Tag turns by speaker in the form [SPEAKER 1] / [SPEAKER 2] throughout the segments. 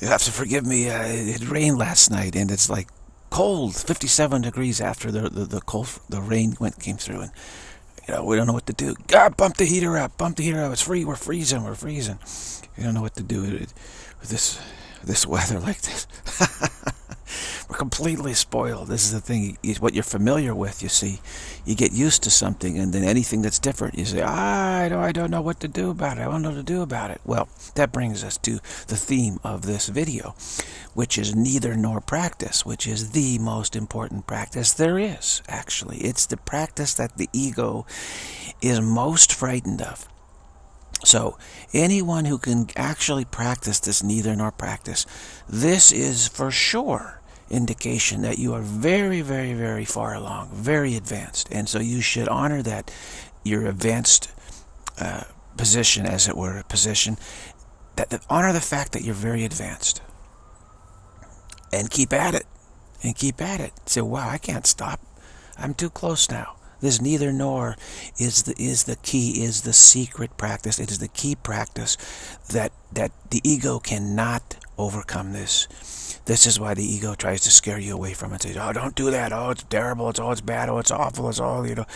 [SPEAKER 1] You have to forgive me. It rained last night, and it's like cold, 57 degrees after the rain came through, and we don't know what to do. God, bump the heater up, bump the heater up. It's free. We're freezing. We're freezing. We don't know what to do with this weather like this. We're completely spoiled. This is the thing. What you're familiar with, you see, you get used to something, and then anything that's different, you say, I don't know what to do about it. I don't know what to do about it. Well, that brings us to the theme of this video, which is neither nor practice, which is the most important practice there is, actually. It's the practice that the ego is most frightened of. So, anyone who can actually practice this neither nor practice, this is for sure indication that you are very, very, very far along, very advanced. And so you should honor that, your advanced position, as it were, honor the fact that you're very advanced. And keep at it. And keep at it. Say, wow, I can't stop. I'm too close now. This neither nor is the key, is the secret practice. It is the key practice that the ego cannot overcome this. This is why the ego tries to scare you away from it. Say, oh, don't do that. Oh, it's terrible. It's bad. Oh, it's awful. It's all, The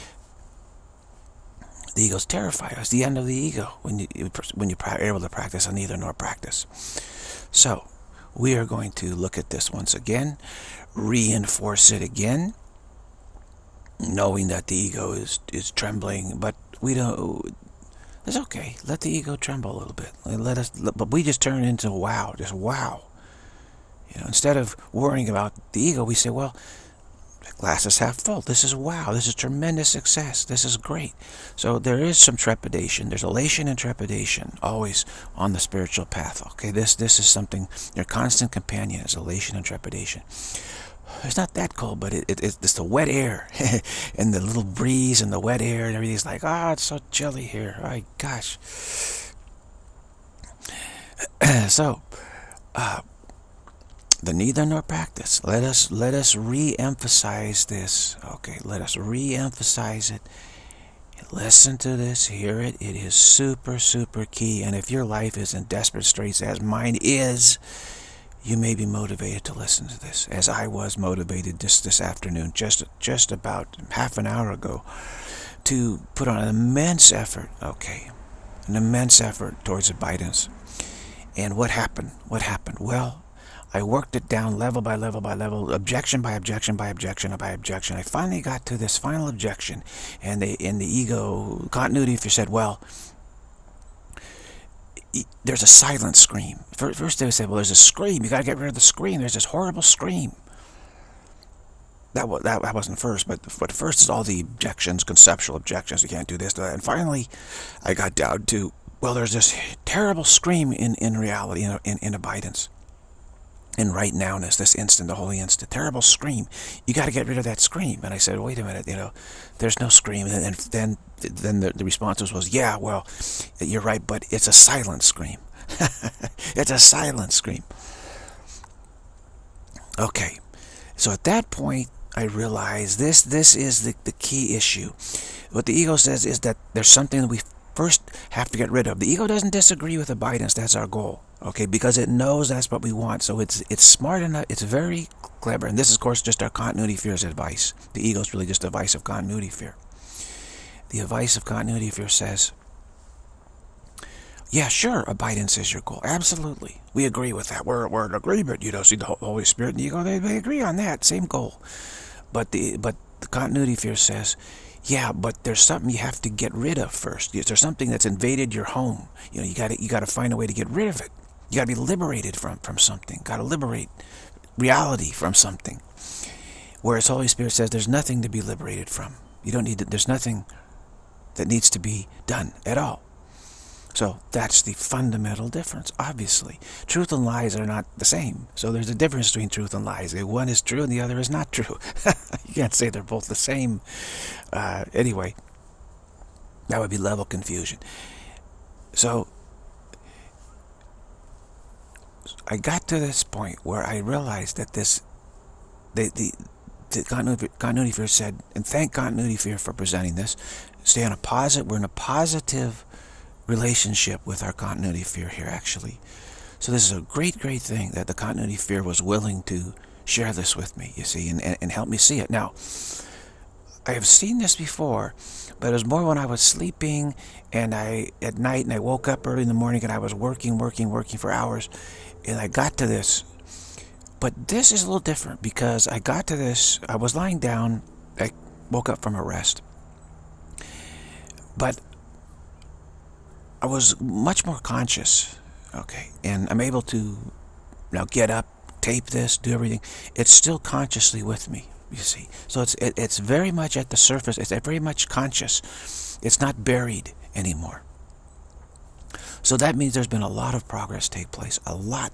[SPEAKER 1] ego's terrified. It's the end of the ego when you're able to practice a neither nor practice. So, we are going to look at this once again, reinforce it again, knowing that the ego is trembling, but we don't. It's okay. Let the ego tremble a little bit. But we just turn into wow, just wow. Instead of worrying about the ego, we say, well, the glass is half full. This is wow. This is tremendous success. This is great. So there is some trepidation. There's elation and trepidation always on the spiritual path. Okay, this is something, your constant companion is elation and trepidation. It's not that cold, but it's the wet air and the little breeze and the wet air and everything's like, it's so chilly here. My gosh. So, the neither nor practice. Let us re-emphasize this. Okay, let us re-emphasize it. Listen to this, hear it. It is super, super key. And if your life is in desperate straits, as mine is, you may be motivated to listen to this, as I was motivated this afternoon, just about half an hour ago, to put on an immense effort. Okay, an immense effort towards abidance. And what happened? Well, I worked it down level by level by level, objection by objection by objection by objection. I finally got to this final objection, and the ego continuity fear said, well, there's a silent scream. First they would say, well, there's a scream. You got to get rid of the scream. There's this horrible scream. That wasn't first, but first is all the objections, conceptual objections. You can't do this, that. And finally, I got down to, well, there's this terrible scream in reality, in abidance. In right nowness, this instant, the holy instant, terrible scream. You got to get rid of that scream. And I said, wait a minute, there's no scream. And then the response was, yeah, well, you're right, but it's a silent scream. It's a silent scream. Okay, so at that point, I realized this is the key issue. What the ego says is that there's something that we first have to get rid of. The ego doesn't disagree with abidance. That's our goal. Okay, because it knows that's what we want. So it's smart enough. It's very clever. And this is, of course, just our continuity fear's advice. The ego is really just a vice of continuity fear. The advice of continuity fear says, yeah, sure, abidance is your goal. Absolutely. We agree with that. We're in agreement. See, the Holy Spirit and the ego, they agree on that. Same goal. But the continuity fear says, yeah, but there's something you have to get rid of first. There's something that's invaded your home. You got to find a way to get rid of it. You got to be liberated from something. Got to liberate reality from something. Whereas Holy Spirit says there's nothing to be liberated from. You don't need to, there's nothing that needs to be done at all. So that's the fundamental difference, obviously. Truth and lies are not the same. So there's a difference between truth and lies. One is true and the other is not true. You can't say they're both the same. Anyway, that would be level confusion. So I got to this point where I realized that the continuity fear said, and thank continuity fear for presenting this, we're in a positive relationship with our continuity fear here, actually. So this is a great, great thing that the continuity sphere was willing to share this with me, you see, and help me see it. Now, I have seen this before, but it was more when I was sleeping and at night, and I woke up early in the morning and I was working for hours, and I got to this. But this is a little different because I got to this, I was lying down, I woke up from a rest, but I was much more conscious, okay, and I'm able to now get up, tape this, do everything. It's still consciously with me, you see. So it's very much at the surface. It's very much conscious. It's not buried anymore. So that means there's been a lot of progress take place, a lot.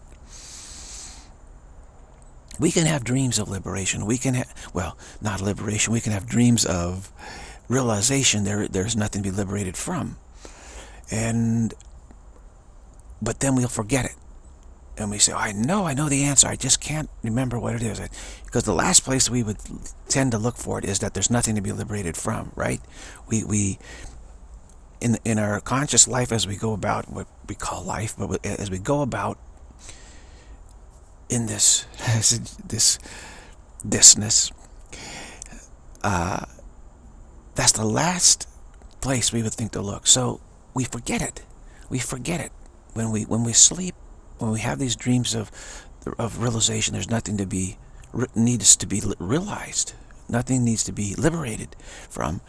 [SPEAKER 1] We can have dreams of liberation. We can have, well, not liberation. We can have dreams of realization there's nothing to be liberated from. But then we'll forget it. And we say, oh, I know the answer. I just can't remember what it is. Because the last place we would tend to look for it is that there's nothing to be liberated from, right? We in our conscious life, as we go about what we call life, but as we go about in thisness, that's the last place we would think to look. So we forget it. We forget it when we sleep. When we have these dreams of realization, there's nothing to be needs to be realized. Nothing needs to be liberated from.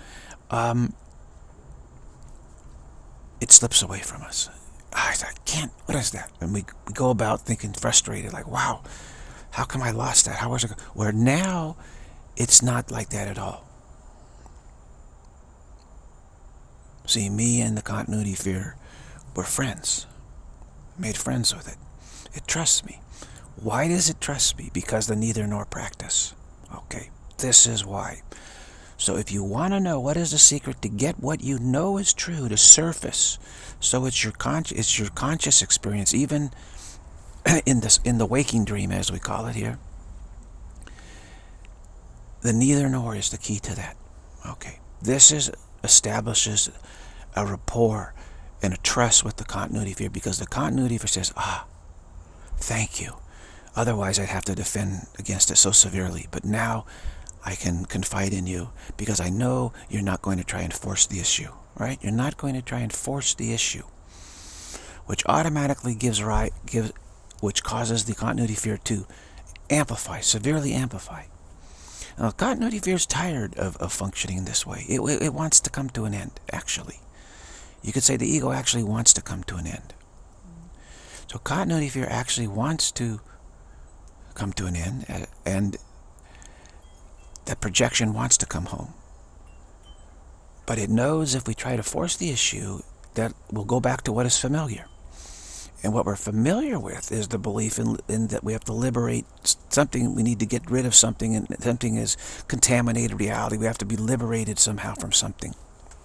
[SPEAKER 1] It slips away from us. I can't. What is that? And we go about thinking frustrated, like, wow, how come I lost that? How was it? Where now, it's not like that at all. See, me and the continuity sphere were friends. Made friends with it. It trusts me. Why does it trust me? Because the neither nor practice. Okay, this is why. So if you want to know what is the secret to get what you know is true to surface, so it's your conscious experience, even in the waking dream, as we call it here. The neither nor is the key to that. Okay, this establishes a rapport and a trust with the continuity sphere, because the continuity sphere says, ah, thank you. Otherwise, I'd have to defend against it so severely. But now I can confide in you because I know you're not going to try and force the issue, right? You're not going to try and force the issue, which automatically which causes the continuity sphere to amplify, severely amplify. Now, the continuity sphere is tired of functioning this way. It wants to come to an end, actually. You could say the ego actually wants to come to an end. So continuity sphere actually wants to come to an end, and that projection wants to come home. But it knows if we try to force the issue, that we'll go back to what is familiar. And what we're familiar with is the belief in that we have to liberate something, we need to get rid of something, and something is contaminated reality. We have to be liberated somehow from something.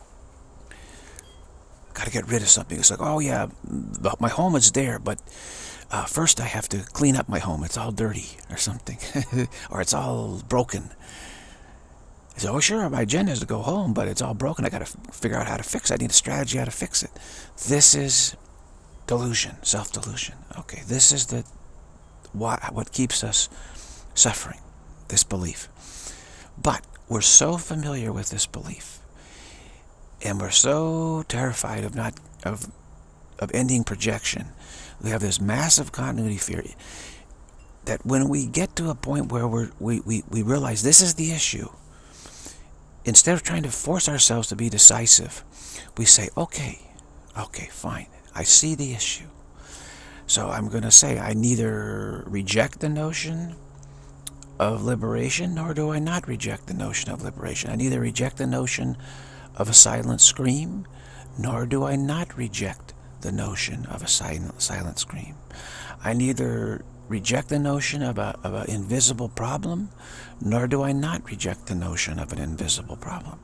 [SPEAKER 1] Got to get rid of something. It's like, oh yeah, my home is there, but first I have to clean up my home. It's all dirty or something, or it's all broken. I say, oh sure, my agenda is to go home, but it's all broken. I got to figure out how to fix it. I need a strategy how to fix it. This is delusion, self-delusion. Okay, this is what keeps us suffering, this belief. But we're so familiar with this belief, and we're so terrified of ending projection. We have this massive continuity fear that when we get to a point where we realize this is the issue, instead of trying to force ourselves to be decisive, we say, okay, fine, I see the issue. So I'm going to say I neither reject the notion of liberation, nor do I not reject the notion of liberation. I neither reject the notion of a silent scream, nor do I not reject the notion of a silent scream. I neither reject the notion of an invisible problem, nor do I not reject the notion of an invisible problem.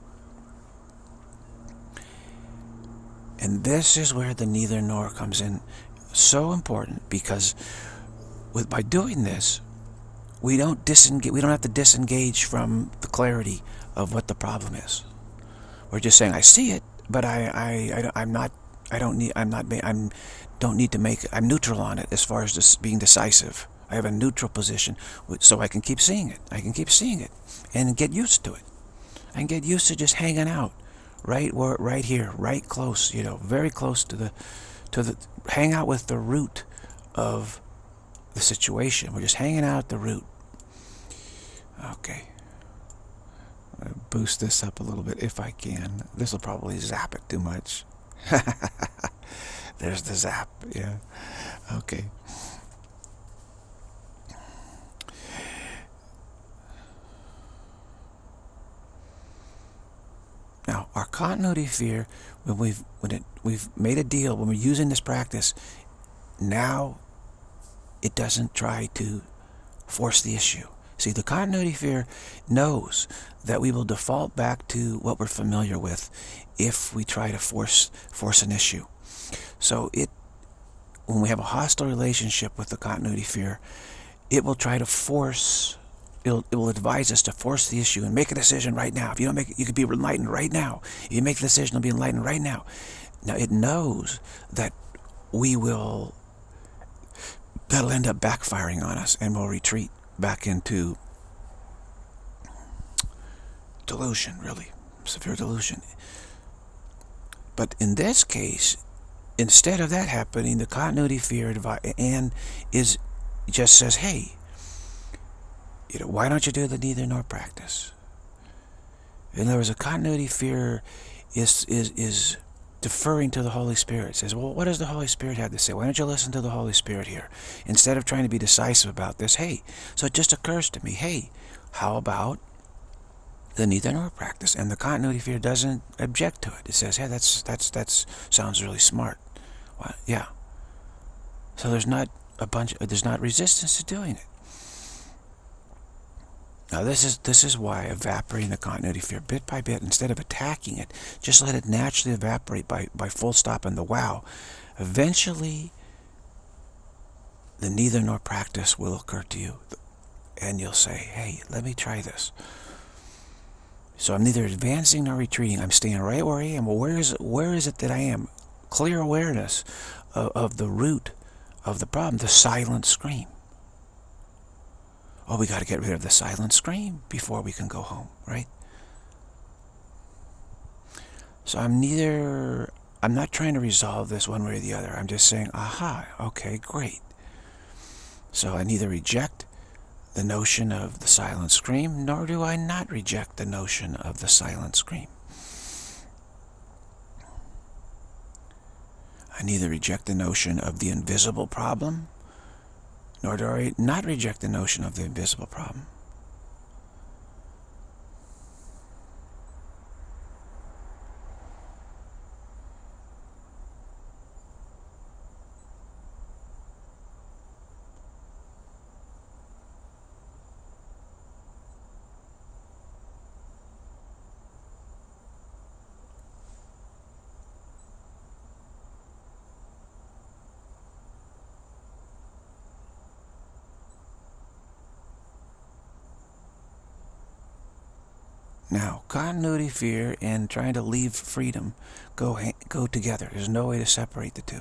[SPEAKER 1] And this is where the neither nor comes in so important, because by doing this, we don't have to disengage from the clarity of what the problem is. We're just saying, I see it, but I don't need to make, I'm neutral on it as far as this being decisive. I have a neutral position, so I can keep seeing it. I can keep seeing it and get used to it. I can get used to just hanging out right here, right close, very close to the, hang out with the root of the situation. We're just hanging out at the root. Okay. I'll boost this up a little bit if I can. This will probably zap it too much. There's the zap, yeah. Okay. Now, our continuity fear, when we've made a deal, when we're using this practice, now it doesn't try to force the issue. See, the continuity fear knows that we will default back to what we're familiar with if we try to force an issue. So when we have a hostile relationship with the continuity fear, it will try to force, it will advise us to force the issue and make a decision right now. If you don't make it, you could be enlightened right now. If you make the decision, you'll be enlightened right now. Now, it knows that that'll end up backfiring on us, and we'll retreat back into delusion, really, severe delusion. But in this case, instead of that happening, the continuity fear just says, hey, why don't you do the neither nor practice? In other words, a continuity fear is deferring to the Holy Spirit. It says, well, what does the Holy Spirit have to say? Why don't you listen to the Holy Spirit here? Instead of trying to be decisive about this, hey, so it just occurs to me, hey, how about the neither nor practice? And the continuity fear doesn't object to it. It says, hey, that sounds really smart. Well, yeah. So there's not resistance to doing it. Now this is why evaporating the continuity fear bit by bit, instead of attacking it, just let it naturally evaporate by full stop and the wow. Eventually, the neither nor practice will occur to you, and you'll say, hey, let me try this. So I'm neither advancing nor retreating. I'm staying right where I am. Well, where is it that I am? Clear awareness of the root of the problem, the silent scream. Oh, we got to get rid of the silent scream before we can go home, right? So I'm not trying to resolve this one way or the other. I'm just saying, aha, okay, great. So I neither reject the notion of the silent scream, nor do I not reject the notion of the silent scream. I neither reject the notion of the invisible problem, nor do I not reject the notion of the invisible problem. Now, continuity fear and trying to leave freedom go together. There's no way to separate the two.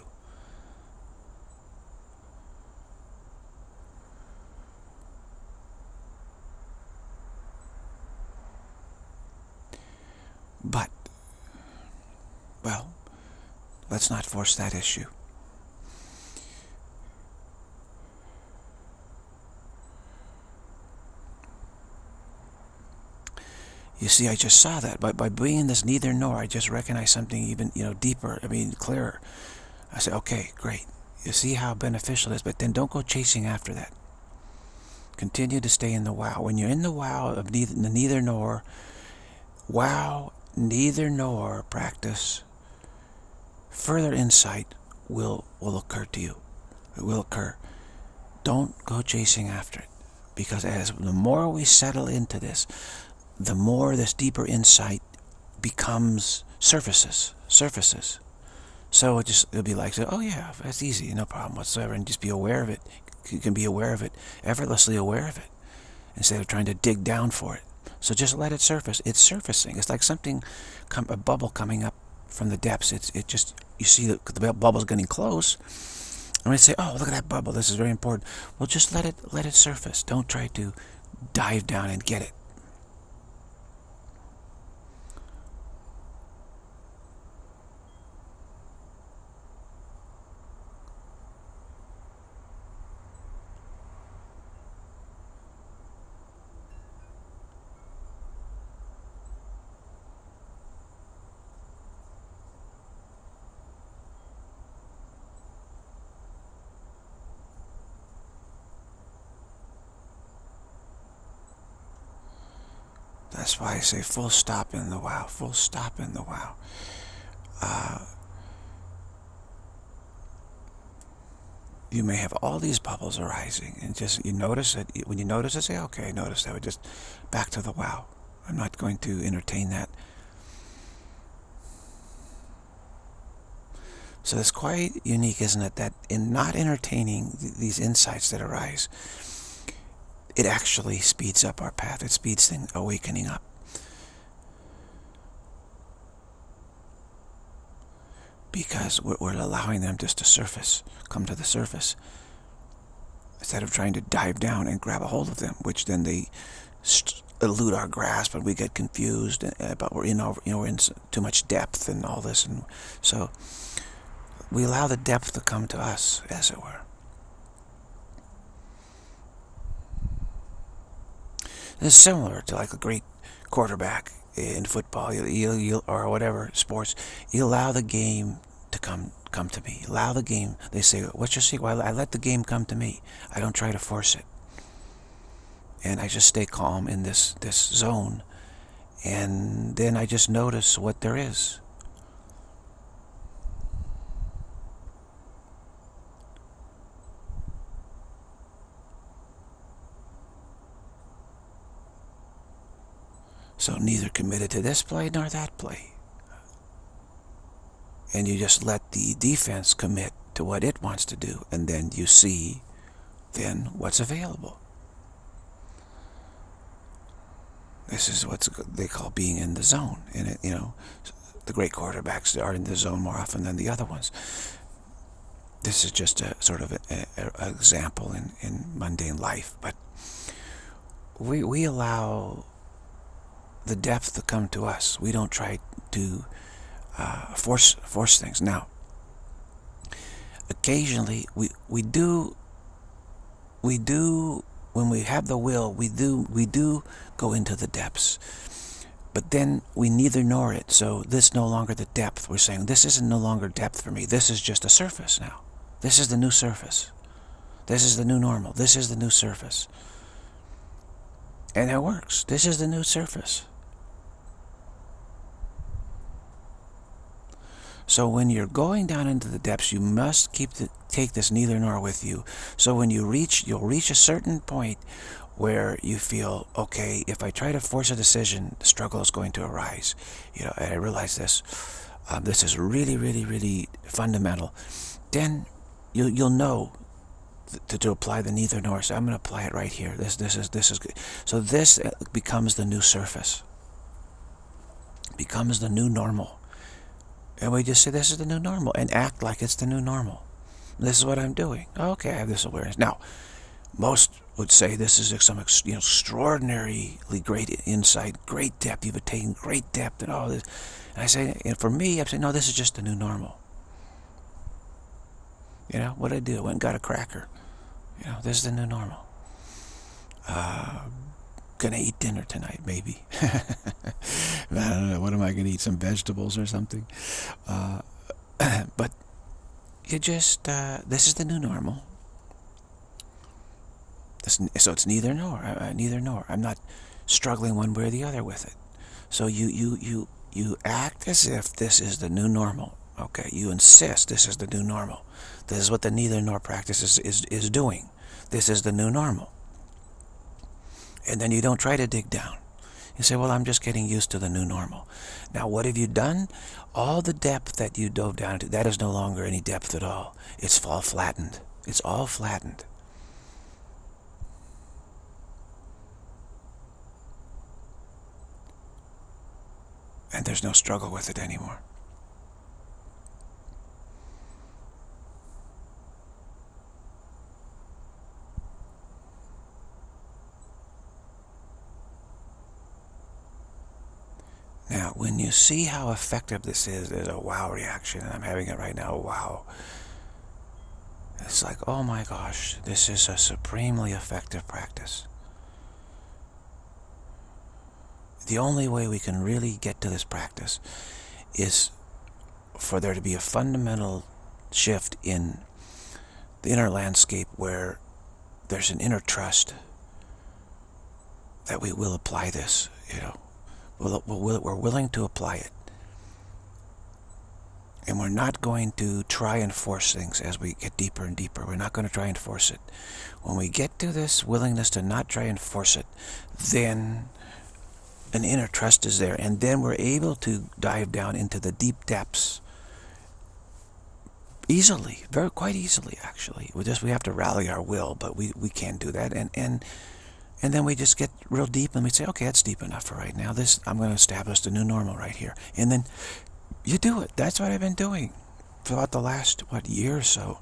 [SPEAKER 1] But, well, let's not force that issue. You see, I just saw that. By being in this neither nor, I just recognized something even, deeper, clearer. I said, okay, great. You see how beneficial it is, but then don't go chasing after that. Continue to stay in the wow. When you're in the wow of the neither nor, wow, neither nor practice, further insight will occur to you. It will occur. Don't go chasing after it. Because the more we settle into this, the more this deeper insight becomes surfaces. So it'll be like, oh yeah, that's easy, no problem whatsoever, and just be aware of it. You can be aware of it, effortlessly aware of it, instead of trying to dig down for it. So just let it surface. It's surfacing. It's like a bubble coming up from the depths. It just, you see the bubble's getting close, and we say, oh, look at that bubble, this is very important. Well, just let it surface. Don't try to dive down and get it. That's why I say full stop in the wow. Full stop in the wow. You may have all these bubbles arising, and just you notice it. When you notice it, say, okay, I noticed that. We're just back to the wow. I'm not going to entertain that. So it's quite unique, isn't it, that in not entertaining these insights that arise, it actually speeds up our path. It speeds the awakening up. Because we're allowing them just to surface, come to the surface, instead of trying to dive down and grab a hold of them, which then they elude our grasp and we get confused. But we're in too much depth and all this, and so we allow the depth to come to us, as it were. It's similar to like a great quarterback in football, or whatever sports. You allow the game to come to me. You allow the game. They say, "What's your secret?" Well, I let the game come to me. I don't try to force it, and I just stay calm in this zone, and then I just notice what there is. So neither committed to this play nor that play. And you just let the defense commit to what it wants to do, and then you see then what's available. This is what they call being in the zone. And it, the great quarterbacks are in the zone more often than the other ones. This is just a sort of an example in mundane life, but we allow the depth to come to us. We don't try to force things. Now, occasionally we do when we have the will, we do go into the depths, but then we neither nor it. So this no longer the depth. We're saying this isn't no longer depth for me. This is just a surface now. This is the new surface. This is the new normal. This is the new surface. And it works. This is the new surface. So when you're going down into the depths, you must take this neither nor with you. So when you'll reach a certain point where you feel, okay, if I try to force a decision, the struggle is going to arise. And I realize this. This is really, really, really fundamental. Then you'll know to apply the neither nor. So I'm going to apply it right here. This is good. So this becomes the new surface. Becomes the new normal. And we just say, this is the new normal, and act like it's the new normal. This is what I'm doing. Okay, I have this awareness. Now, most would say this is some extraordinarily great insight, great depth. You've attained great depth and all this. And I say, and for me, I say, no, this is just the new normal. What did I do? I went and got a cracker. This is the new normal. Gonna eat dinner tonight, maybe. I don't know. What am I gonna eat? Some vegetables or something? But you just this is the new normal. So it's neither nor. Neither nor. I'm not struggling one way or the other with it. So you act as if this is the new normal. Okay. You insist this is the new normal. This is what the neither nor practice is doing. This is the new normal. And then you don't try to dig down. You say, well, I'm just getting used to the new normal. Now, what have you done? All the depth that you dove down to, that is no longer any depth at all. It's all flattened. It's all flattened. And there's no struggle with it anymore. Now, when you see how effective this is, there's a wow reaction, and I'm having it right now, wow. It's like, oh my gosh, this is a supremely effective practice. The only way we can really get to this practice is for there to be a fundamental shift in the inner landscape where there's an inner trust that we will apply this, we're willing to apply it. And we're not going to try and force things as we get deeper and deeper. We're not going to try and force it. When we get to this willingness to not try and force it, then an inner trust is there. And then we're able to dive down into the deep depths easily, quite easily actually. We have to rally our will, but we can do that. And then we just get real deep and we say, okay, that's deep enough for right now. I'm going to establish the new normal right here. And then you do it. That's what I've been doing for about the last, year or so.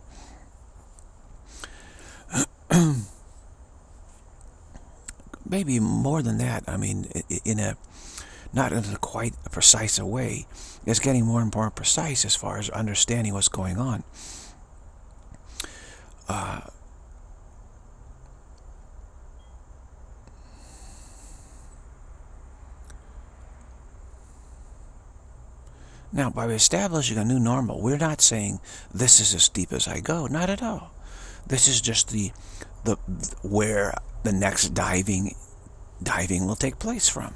[SPEAKER 1] Maybe more than that. I mean, not in a quite a precise a way. It's getting more and more precise as far as understanding what's going on. Now, by establishing a new normal, we're not saying this is as deep as I go. Not at all. This is just the where the next diving will take place from.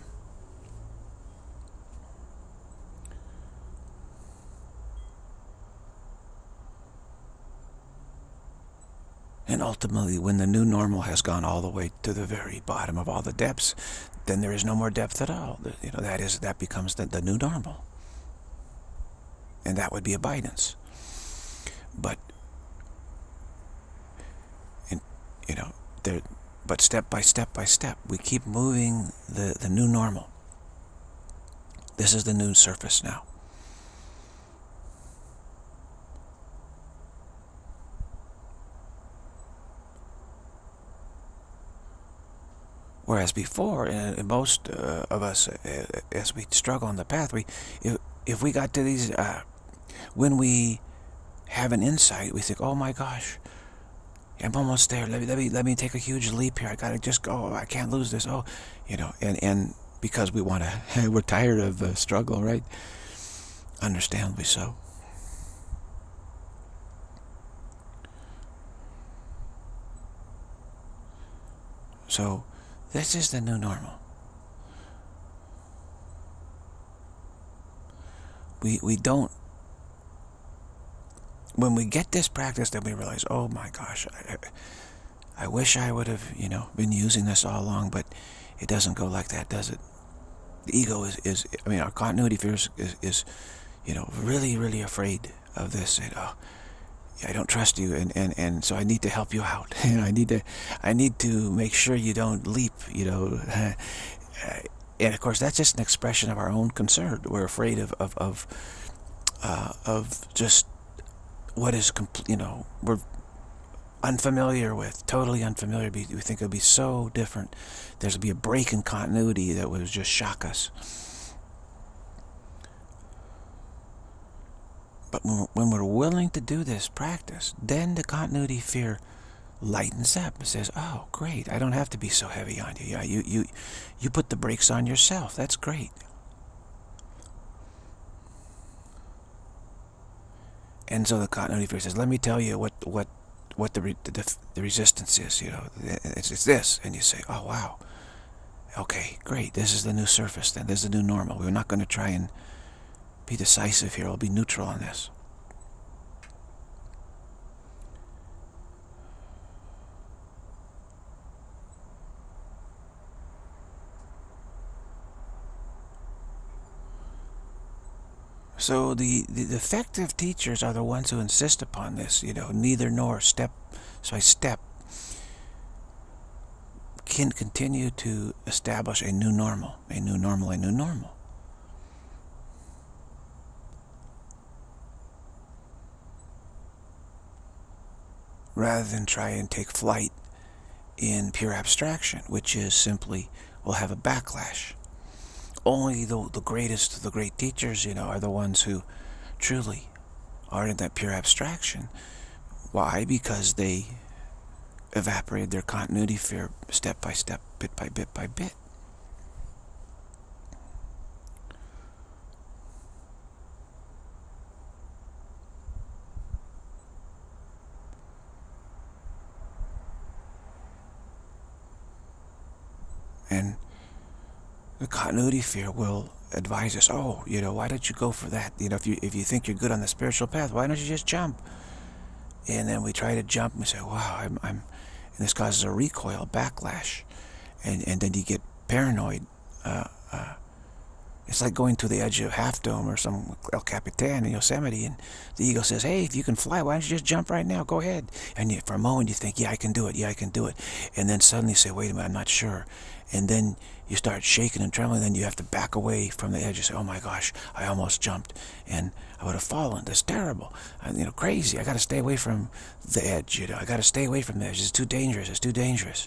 [SPEAKER 1] And ultimately, when the new normal has gone all the way to the very bottom of all the depths, then there is no more depth at all. That becomes the new normal. And that would be abidance. But but step by step, we keep moving the new normal. This is the new surface now. Whereas before, most of us, as we struggle on the path, if we got to these, when we have an insight, we think, oh my gosh, I'm almost there. Let me take a huge leap here. I gotta just go. I can't lose this. Oh, and because we're tired of the struggle, right? Understandably so. So, this is the new normal. We don't. When we get this practice, then we realize, oh my gosh, I wish I would have, been using this all along, but it doesn't go like that, does it? The ego our continuity fear is really, really afraid of this. I don't trust you, and so I need to help you out. I need to make sure you don't leap. And of course that's just an expression of our own concern. We're afraid of just what is we're unfamiliar with, totally unfamiliar. We think it would be so different. There's be a break in continuity that would just shock us. But when we're willing to do this practice, then the continuity fear lightens up. It says, oh, great, I don't have to be so heavy on you. Yeah, you put the brakes on yourself. That's great. And so the continuity fear says, let me tell you what the resistance is. It's this. And you say, oh, wow. Okay, great. This is the new surface then. This is the new normal. We're not going to try and be decisive here. We'll be neutral on this. So the effective teachers are the ones who insist upon this, neither nor, step by step, can continue to establish a new normal, a new normal, a new normal. Rather than try and take flight in pure abstraction, which is simply, we'll have a backlash. only the greatest of the great teachers, are the ones who truly are in that pure abstraction. Why? Because they evaporated their continuity fear step by step, bit by bit by bit. And the continuity fear will advise us, oh, why don't you go for that? If you think you're good on the spiritual path, why don't you just jump? And then we try to jump and we say, wow, and this causes a recoil, backlash. And then you get paranoid. It's like going to the edge of Half Dome or some El Capitan in Yosemite, and the ego says, hey, if you can fly, why don't you just jump right now? Go ahead. And for a moment you think, yeah, I can do it. Yeah, I can do it. And then suddenly you say, wait a minute, I'm not sure. And then you start shaking and trembling. Then you have to back away from the edge. You say, oh my gosh, I almost jumped, and I would have fallen. That's terrible. Crazy. I got to stay away from the edge. I got to stay away from the edge. It's too dangerous. It's too dangerous.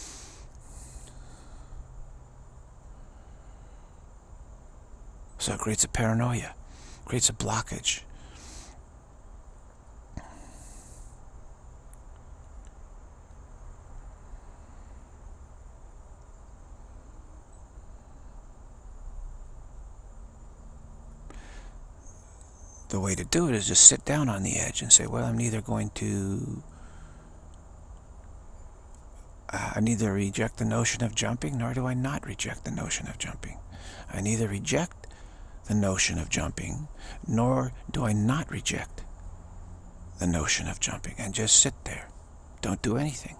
[SPEAKER 1] So it creates a paranoia, creates a blockage. The way to do it is just sit down on the edge and say, well, I'm neither going to... I neither reject the notion of jumping, nor do I not reject the notion of jumping. I neither reject the notion of jumping, nor do I not reject the notion of jumping. And just sit there. Don't do anything.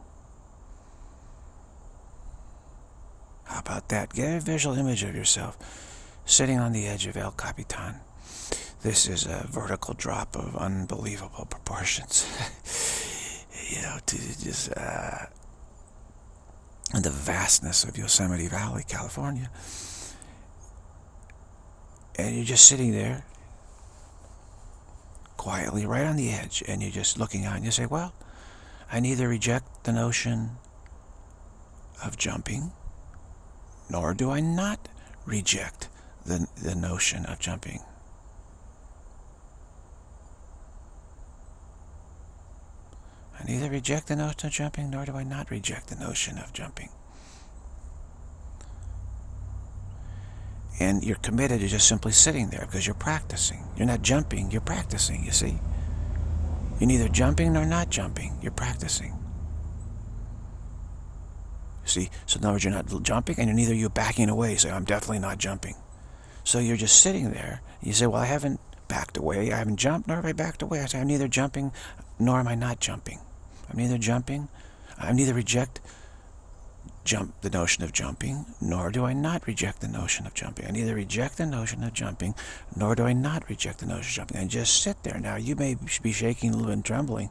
[SPEAKER 1] How about that? Get a visual image of yourself sitting on the edge of El Capitan. This is a vertical drop of unbelievable proportions. To just... and the vastness of Yosemite Valley, California. And you're just sitting there quietly right on the edge, and you're just looking out and you say, well, I neither reject the notion of jumping, nor do I not reject the notion of jumping. I neither reject the notion of jumping, nor do I not reject the notion of jumping. And you're committed to just simply sitting there because you're practicing. You're not jumping, you're practicing, you see. You're neither jumping nor not jumping. You're practicing. See? So in other words, you're not jumping, and you're backing away. You say, I'm definitely not jumping. So you're just sitting there. You say, well, I haven't backed away. I haven't jumped, nor have I backed away. I say, I'm neither jumping, nor am I not jumping. I'm neither jumping. I neither reject the notion of jumping, nor do I not reject the notion of jumping. I neither reject the notion of jumping, nor do I not reject the notion of jumping. And just sit there. Now, you may be shaking a little and trembling.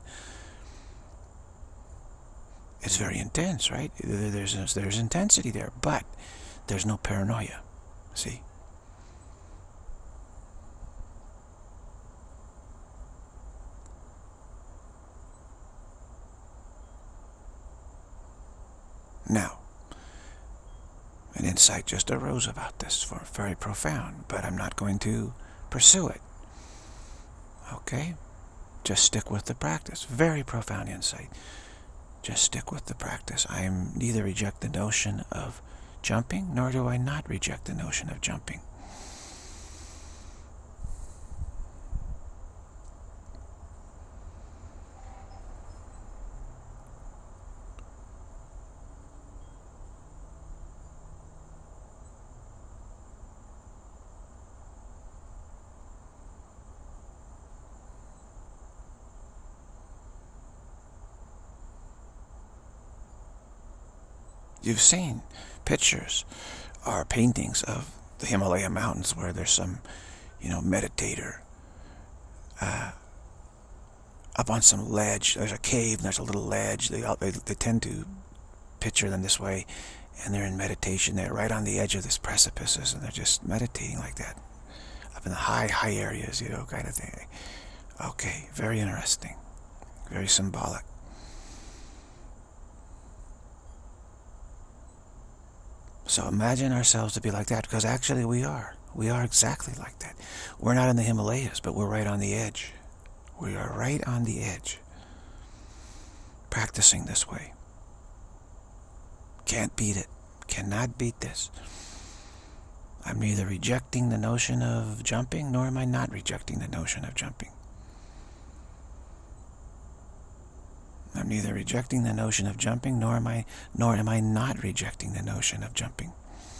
[SPEAKER 1] It's very intense, right? There's intensity there, but there's no paranoia. See? Now, an insight just arose about this, very profound, but I'm not going to pursue it. Okay? Just stick with the practice. Very profound insight. Just stick with the practice. I neither reject the notion of jumping, nor do I not reject the notion of jumping. You've seen pictures or paintings of the Himalaya mountains where there's some, meditator up on some ledge. There's a cave and there's a little ledge. They tend to picture them this way, and they're in meditation. They're right on the edge of this precipices, and they're just meditating like that, up in the high areas, kind of thing. Okay, very interesting, very symbolic. So imagine ourselves to be like that, because actually we are. We are exactly like that. We're not in the Himalayas, but we're right on the edge. We are right on the edge, practicing this way. Can't beat it. Cannot beat this. I'm neither rejecting the notion of jumping, nor am I not rejecting the notion of jumping. I'm neither rejecting the notion of jumping, nor am I not rejecting the notion of jumping.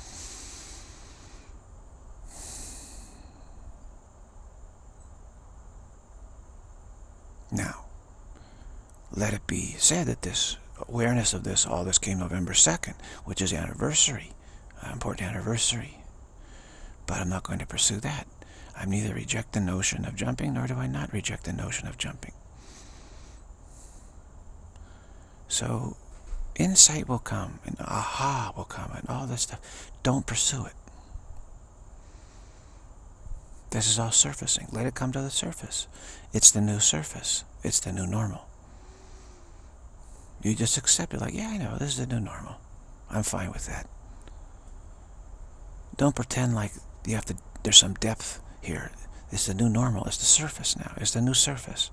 [SPEAKER 1] Now, let it be said that this awareness of this, all this came November 2nd, which is anniversary, important anniversary. But I'm not going to pursue that. I'm neither reject the notion of jumping, nor do I not reject the notion of jumping. So insight will come, and aha will come, and all this stuff. Don't pursue it. This is all surfacing. Let it come to the surface. It's the new surface. It's the new normal. You just accept it like, yeah, I know, this is the new normal. I'm fine with that. Don't pretend like you have to, there's some depth here. It's the new normal. It's the surface now. It's the new surface.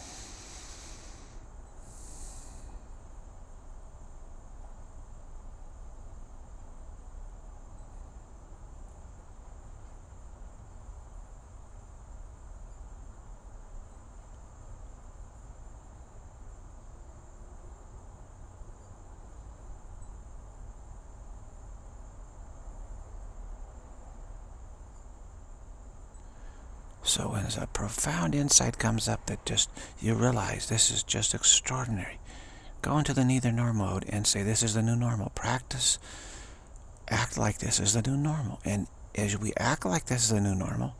[SPEAKER 1] So when a profound insight comes up that just, you realize this is just extraordinary, go into the neither nor mode and say, this is the new normal. Practice, act like this is the new normal. And as we act like this is the new normal,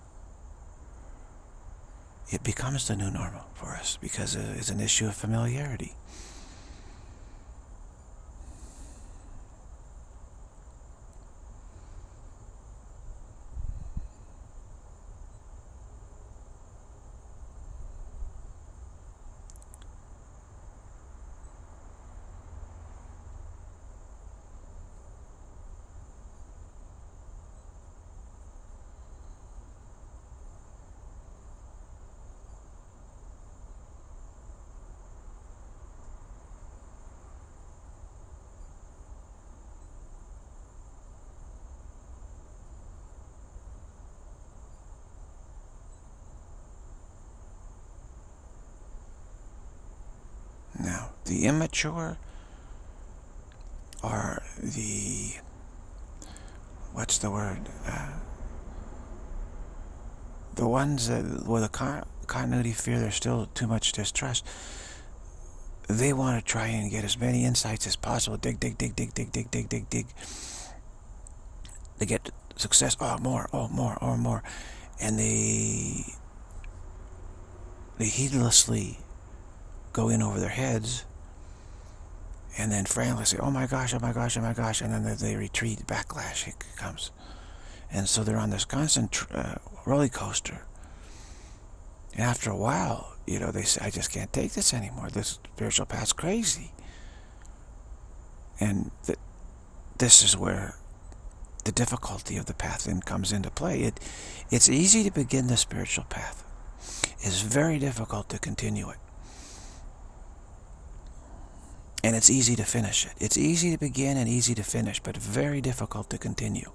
[SPEAKER 1] it becomes the new normal for us, because it's an issue of familiarity. Now, the immature are the, what's the word? The ones that, with a continuity fear, there's still too much distrust. They want to try and get as many insights as possible. Dig. They get success. Oh, more. And they heedlessly go in over their heads, and then frantically say, oh my gosh, and then they retreat, backlash comes. And so they're on this constant roller coaster. And after a while, you know, they say, I just can't take this anymore. This spiritual path's crazy. And this is where the difficulty of the path then comes into play. It's easy to begin the spiritual path. It's very difficult to continue it. And it's easy to finish it. It's easy to begin and easy to finish, but very difficult to continue.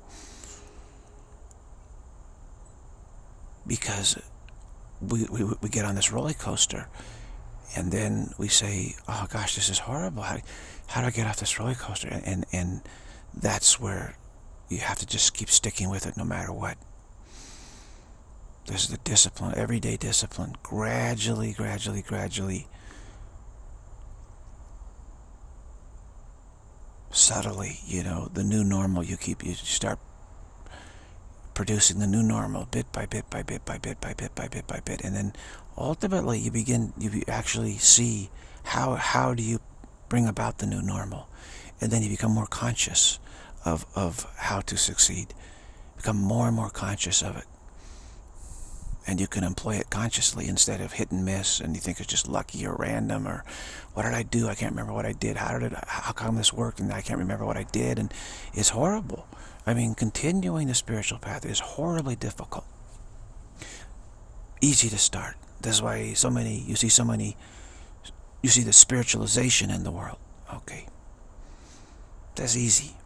[SPEAKER 1] Because we get on this roller coaster, and then we say, oh gosh, this is horrible. How do I get off this roller coaster? And that's where you have to just keep sticking with it no matter what. This is the discipline, everyday discipline, gradually, subtly, you know, the new normal, you start producing the new normal bit by bit, and then ultimately you actually see how do you bring about the new normal, and then you become more conscious of how to succeed, become more and more conscious of it, and you can employ it consciously instead of hit and miss, and you think it's just lucky or random, or what did I do? I can't remember what I did. How come this worked and I can't remember what I did? And it's horrible. I mean, continuing the spiritual path is horribly difficult. Easy to start. That's why you see the spiritualization in the world. Okay. That's easy.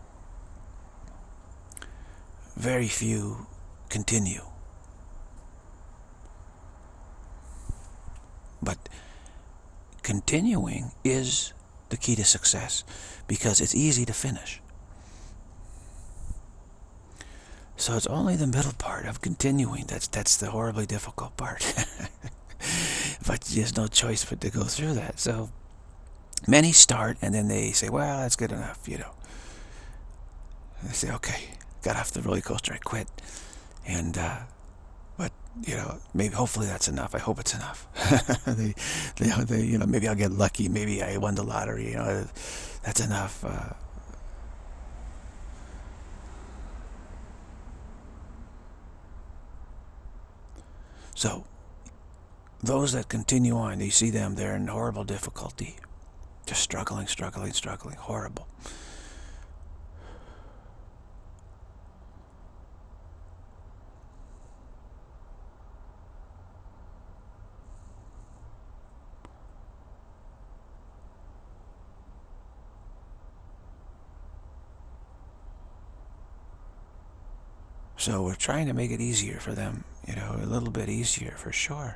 [SPEAKER 1] Very few continue. But continuing is the key to success, because it's easy to finish. So it's only the middle part of continuing that's the horribly difficult part. But there's no choice but to go through that. So many start and then they say, well, that's good enough, They say, okay, got off the roller coaster, I quit. And but maybe, hopefully that's enough. I hope it's enough. Maybe I'll get lucky. Maybe I won the lottery. That's enough. So those that continue on, you see them, they're in horrible difficulty, just struggling, horrible. So we're trying to make it easier for them, a little bit easier for sure.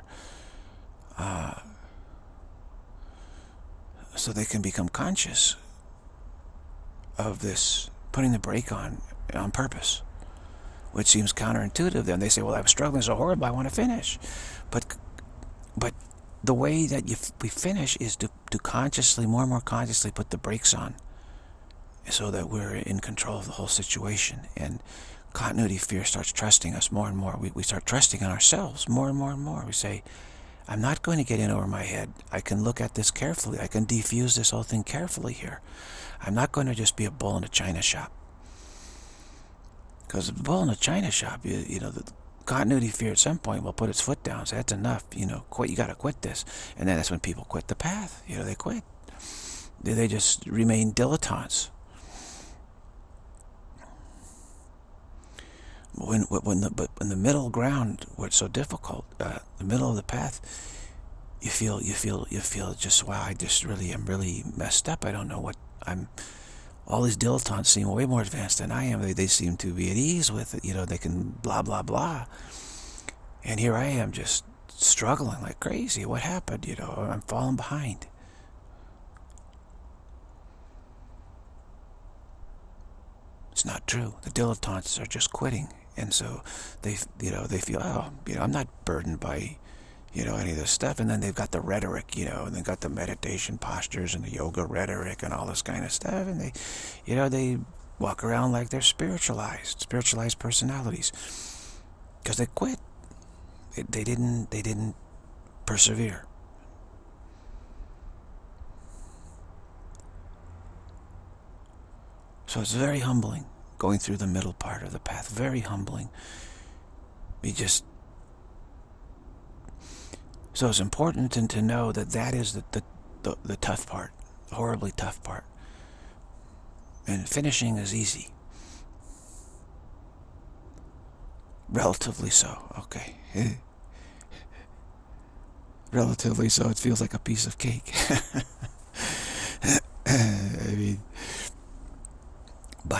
[SPEAKER 1] So they can become conscious of this, putting the brake on purpose, which seems counterintuitive. Then they say, well, I was struggling so horrible, I want to finish. But the way that we finish is to consciously, more and more consciously, put the brakes on, so that we're in control of the whole situation. And continuity fear starts trusting us more and more. We start trusting in ourselves more and more and more. We say, I'm not going to get in over my head. I can look at this carefully. I can defuse this whole thing carefully here. I'm not going to just be a bull in a china shop. Because the bull in a china shop, the continuity fear at some point will put its foot down. Say, that's enough. Quit. You got to quit this. And then that's when people quit the path. They quit. They just remain dilettantes. But in the middle ground, where it's so difficult, the middle of the path, you feel just, wow, I'm really messed up. I don't know what all these dilettantes seem way more advanced than I am. They seem to be at ease with it. They can blah blah blah, and here I am just struggling like crazy. What happened? I'm falling behind. It's not true. The dilettantes are just quitting. And so they feel, oh, I'm not burdened by, any of this stuff. And then they've got the rhetoric, and they've got the meditation postures and the yoga rhetoric and all this kind of stuff. And they walk around like they're spiritualized personalities, because they quit. They didn't persevere. So it's very humbling going through the middle part of the path. Very humbling. So it's important to know that is the tough part, the horribly tough part. And finishing is easy. Relatively so, okay. Relatively so, it feels like a piece of cake. I mean, but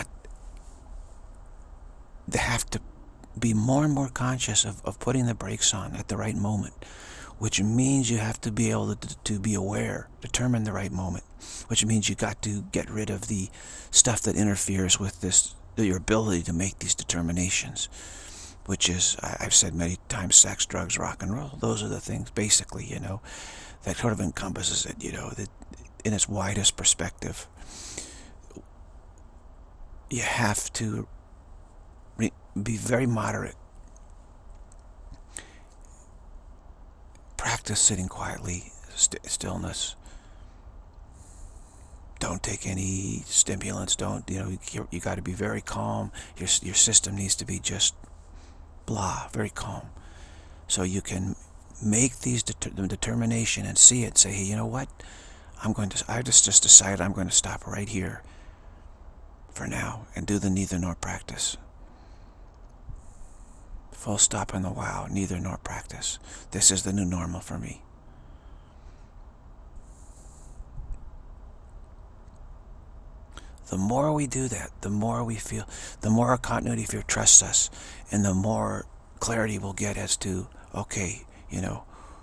[SPEAKER 1] they have to be more and more conscious of putting the brakes on at the right moment, which means you have to be able to be aware, determine the right moment, which means you got to get rid of the stuff that interferes with your ability to make these determinations, which is, I've said many times, sex, drugs, rock and roll. Those are the things, basically, that sort of encompasses it, that in its widest perspective. You have to be very moderate. Practice sitting quietly, stillness. Don't take any stimulants. Don't, you got to be very calm. Your system needs to be just blah, very calm. So you can make these determination and see it. Say, hey, you know what? I just decided I'm going to stop right here for now and do the neither nor practice. Full stop on the wow, neither nor practice. This is the new normal for me. The more we do that, the more we feel, the more our continuity fear trusts us, and the more clarity we'll get as to, okay, you know,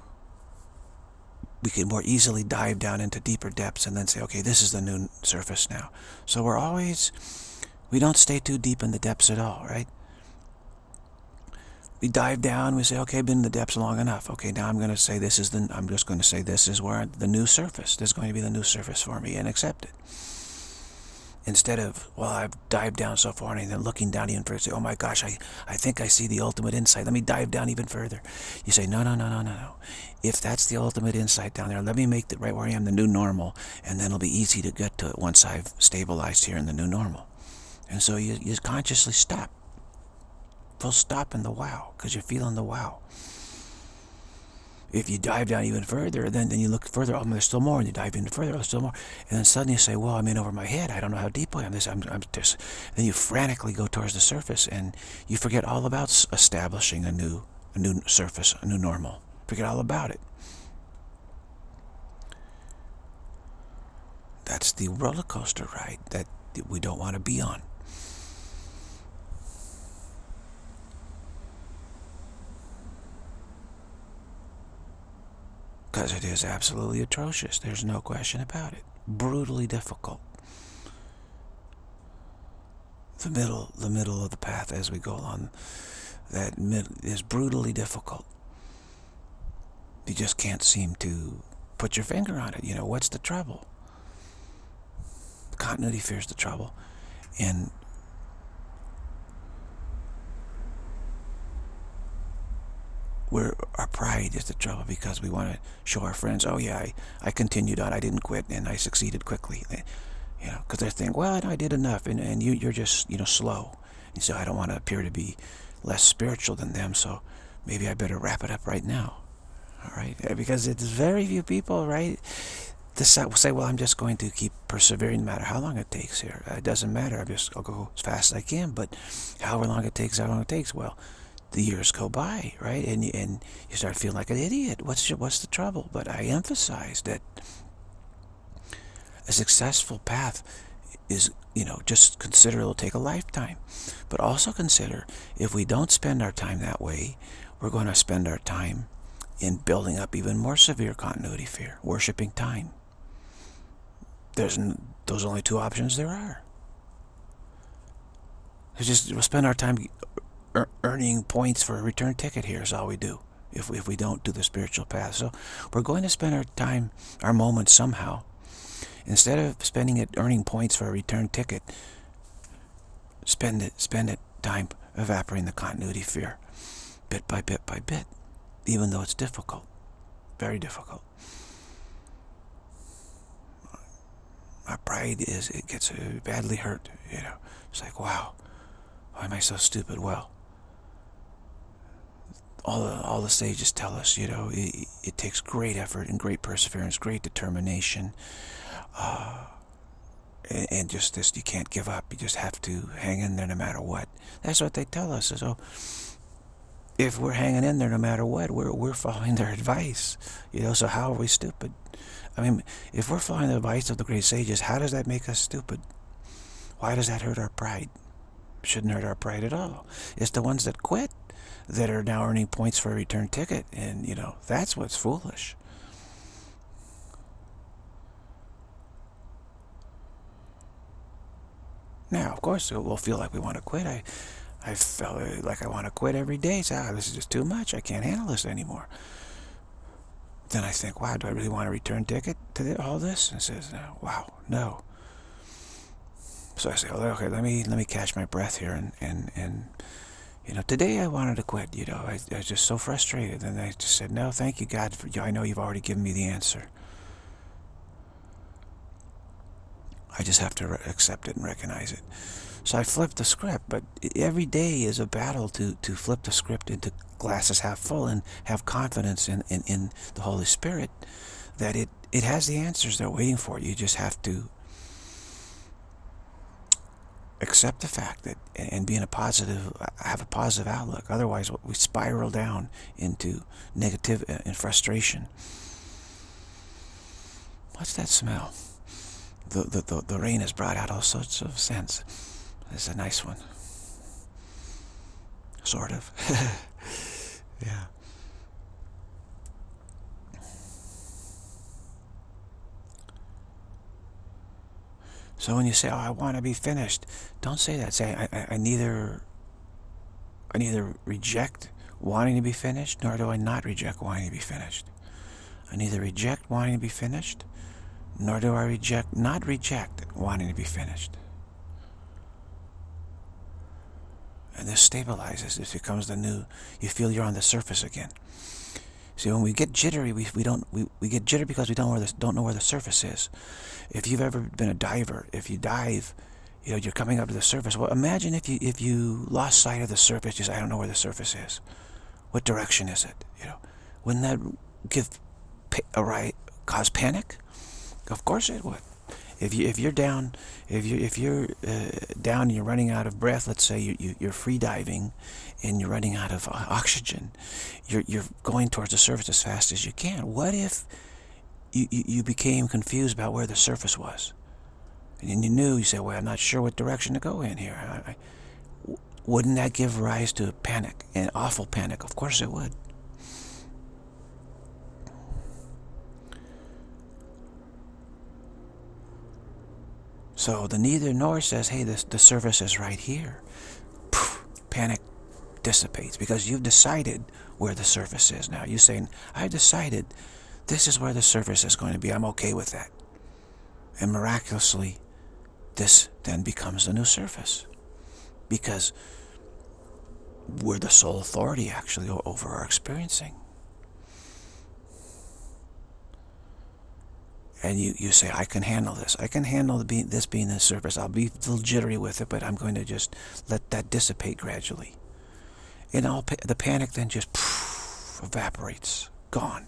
[SPEAKER 1] we can more easily dive down into deeper depths and then say, okay, this is the new surface now. So we don't stay too deep in the depths at all, right? We dive down, we say, okay, I've been in the depths long enough. Okay, now I'm just going to say this is where the new surface, this is going to be the new surface for me, and accept it. Instead of, well, I've dived down so far and then looking down even further, say, oh my gosh, I think I see the ultimate insight. Let me dive down even further. You say, no, no, no, no, no, no. If that's the ultimate insight down there, let me make it right where I am the new normal, and then it'll be easy to get to it once I've stabilized here in the new normal. And so you consciously stop. Full stop in the wow, because you're feeling the wow. If you dive down even further, then you look further, oh, there's still more, and you dive even further, there's still more. And then suddenly you say, well, I'm in over my head. I don't know how deep I am. I'm just. Then you frantically go towards the surface, and you forget all about establishing a new surface, a new normal. Forget all about it. That's the roller coaster ride that we don't want to be on. Because it is absolutely atrocious. There's no question about it. Brutally difficult. The middle of the path as we go along, that is brutally difficult. You just can't seem to put your finger on it. You know, what's the trouble? Continuity fear is the trouble. And our pride is the trouble, because we want to show our friends, oh yeah, I continued on, I didn't quit, and I succeeded quickly. You know, because they think, well, I did enough, and you're just, you know, slow. And so I don't want to appear to be less spiritual than them, so maybe I better wrap it up right now. All right? Because it's very few people, right, to say, well, I'm just going to keep persevering no matter how long it takes here. It doesn't matter. I'll go as fast as I can, but however long it takes, well, the years go by, right? And you start feeling like an idiot. What's the trouble? But I emphasize that a successful path is, you know, just consider it'll take a lifetime. But also consider, if we don't spend our time that way, we're going to spend our time in building up even more severe continuity fear, worshiping time. There's those only two options there are. We'll spend our time earning points for a return ticket here is all we do if we don't do the spiritual path. So we're going to spend our time, our moments somehow. Instead of spending it earning points for a return ticket, spend it time evaporating the continuity fear, bit by bit by bit, even though it's difficult, very difficult. My pride it gets badly hurt, you know. It's like, wow, why am I so stupid? Well, all the sages tell us, you know, it takes great effort and great perseverance, great determination, and just this, you can't give up. You just have to hang in there no matter what. That's what they tell us. So if we're hanging in there no matter what, we're following their advice, you know. So how are we stupid? I mean, if we're following the advice of the great sages, how does that make us stupid? Why does that hurt our pride? Shouldn't hurt our pride at all. It's the ones that quit that are now earning points for a return ticket, and, you know, that's what's foolish. Now, of course, we'll feel like we want to quit. I felt like I want to quit every day. So, this is just too much. I can't handle this anymore. Then I think, wow, do I really want a return ticket to all this? And it says, wow, no. So I say, okay, let me catch my breath here, and you know, today I wanted to quit. You know, I was just so frustrated, and I just said, no, thank you, God, I know you've already given me the answer. I just have to accept it and recognize it. So I flipped the script, but every day is a battle to flip the script into glasses half full and have confidence in the Holy Spirit that it has the answers there waiting for you. You just have to accept the fact that and be in a positive, have a positive outlook. Otherwise, we spiral down into negative and frustration. What's that smell? The rain has brought out all sorts of scents. This is a nice one. Sort of. Yeah. So when you say, "Oh, I want to be finished," don't say that. Say, I neither reject wanting to be finished, nor do I not reject wanting to be finished. I neither reject wanting to be finished, nor do I not reject wanting to be finished. And this stabilizes. This becomes the new. You feel you're on the surface again. See, when we get jittery, we get jittery because we don't know where the surface is. If you've ever been a diver, if you dive, you're coming up to the surface. Well, imagine if you lost sight of the surface. Just, I don't know where the surface is. What direction is it? Wouldn't that cause panic? Of course it would. If you're down, if you're down and you're running out of breath, let's say you're free diving, and you're running out of oxygen, you're going towards the surface as fast as you can. What if you became confused about where the surface was, and you say, "Well, I'm not sure what direction to go in here." Wouldn't that give rise to panic, an awful panic? Of course it would. So the neither nor says, "Hey, the surface is right here." Poof, panic dissipates because you've decided where the surface is now. You're saying, "I've decided this is where the surface is going to be. I'm okay with that." And miraculously, this then becomes the new surface. Because we're the sole authority, actually, over our experiencing. And you say, "I can handle this. I can handle this being the surface. I'll be a little jittery with it, but I'm going to just let that dissipate gradually." And the panic then just evaporates. Gone.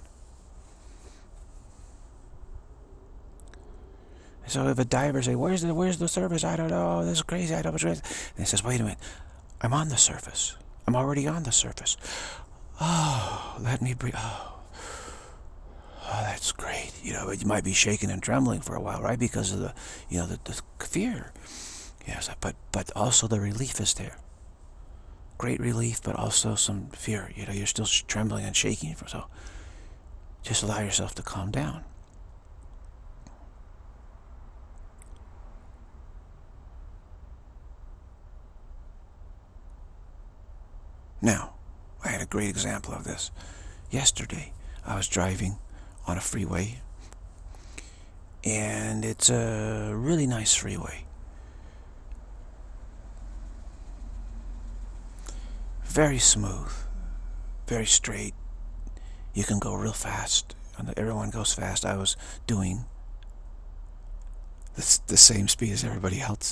[SPEAKER 1] So if a diver says, "Where's the surface? I don't know. This is crazy. I don't know." And he says, "Wait a minute. I'm on the surface. I'm already on the surface. Oh, let me breathe. Oh, that's great." But you might be shaking and trembling for a while, right? Because of the fear. Yes, but also the relief is there. Great relief, but also some fear. You're still trembling and shaking. So just allow yourself to calm down. Now, I had a great example of this. Yesterday, I was driving on a freeway, and it's a really nice freeway. Very smooth, very straight. You can go real fast. Everyone goes fast. I was doing the same speed as everybody else.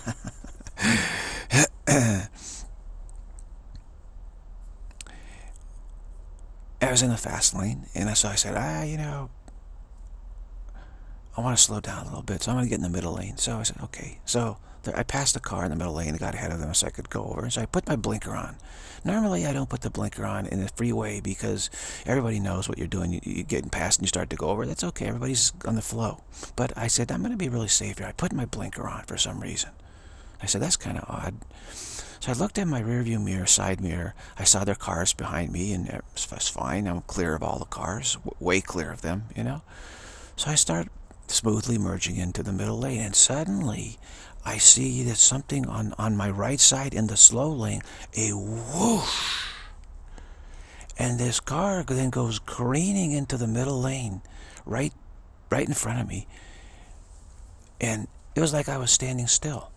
[SPEAKER 1] I was in the fast lane, and so I said, I want to slow down a little bit, so I'm going to get in the middle lane. So I said, okay. So I passed a car in the middle lane and got ahead of them so I could go over. So I put my blinker on. Normally, I don't put the blinker on in the freeway because everybody knows what you're doing. You're getting past and you start to go over. That's okay. Everybody's on the flow. But I said, I'm going to be really safe here. I put my blinker on for some reason. I said, that's kind of odd. So I looked at my rearview mirror, side mirror. I saw their cars behind me, and it was fine. I'm clear of all the cars, way clear of them, So I start smoothly merging into the middle lane, and suddenly I see that something on my right side in the slow lane, a whoosh. And this car then goes careening into the middle lane, right in front of me. And it was like I was standing still.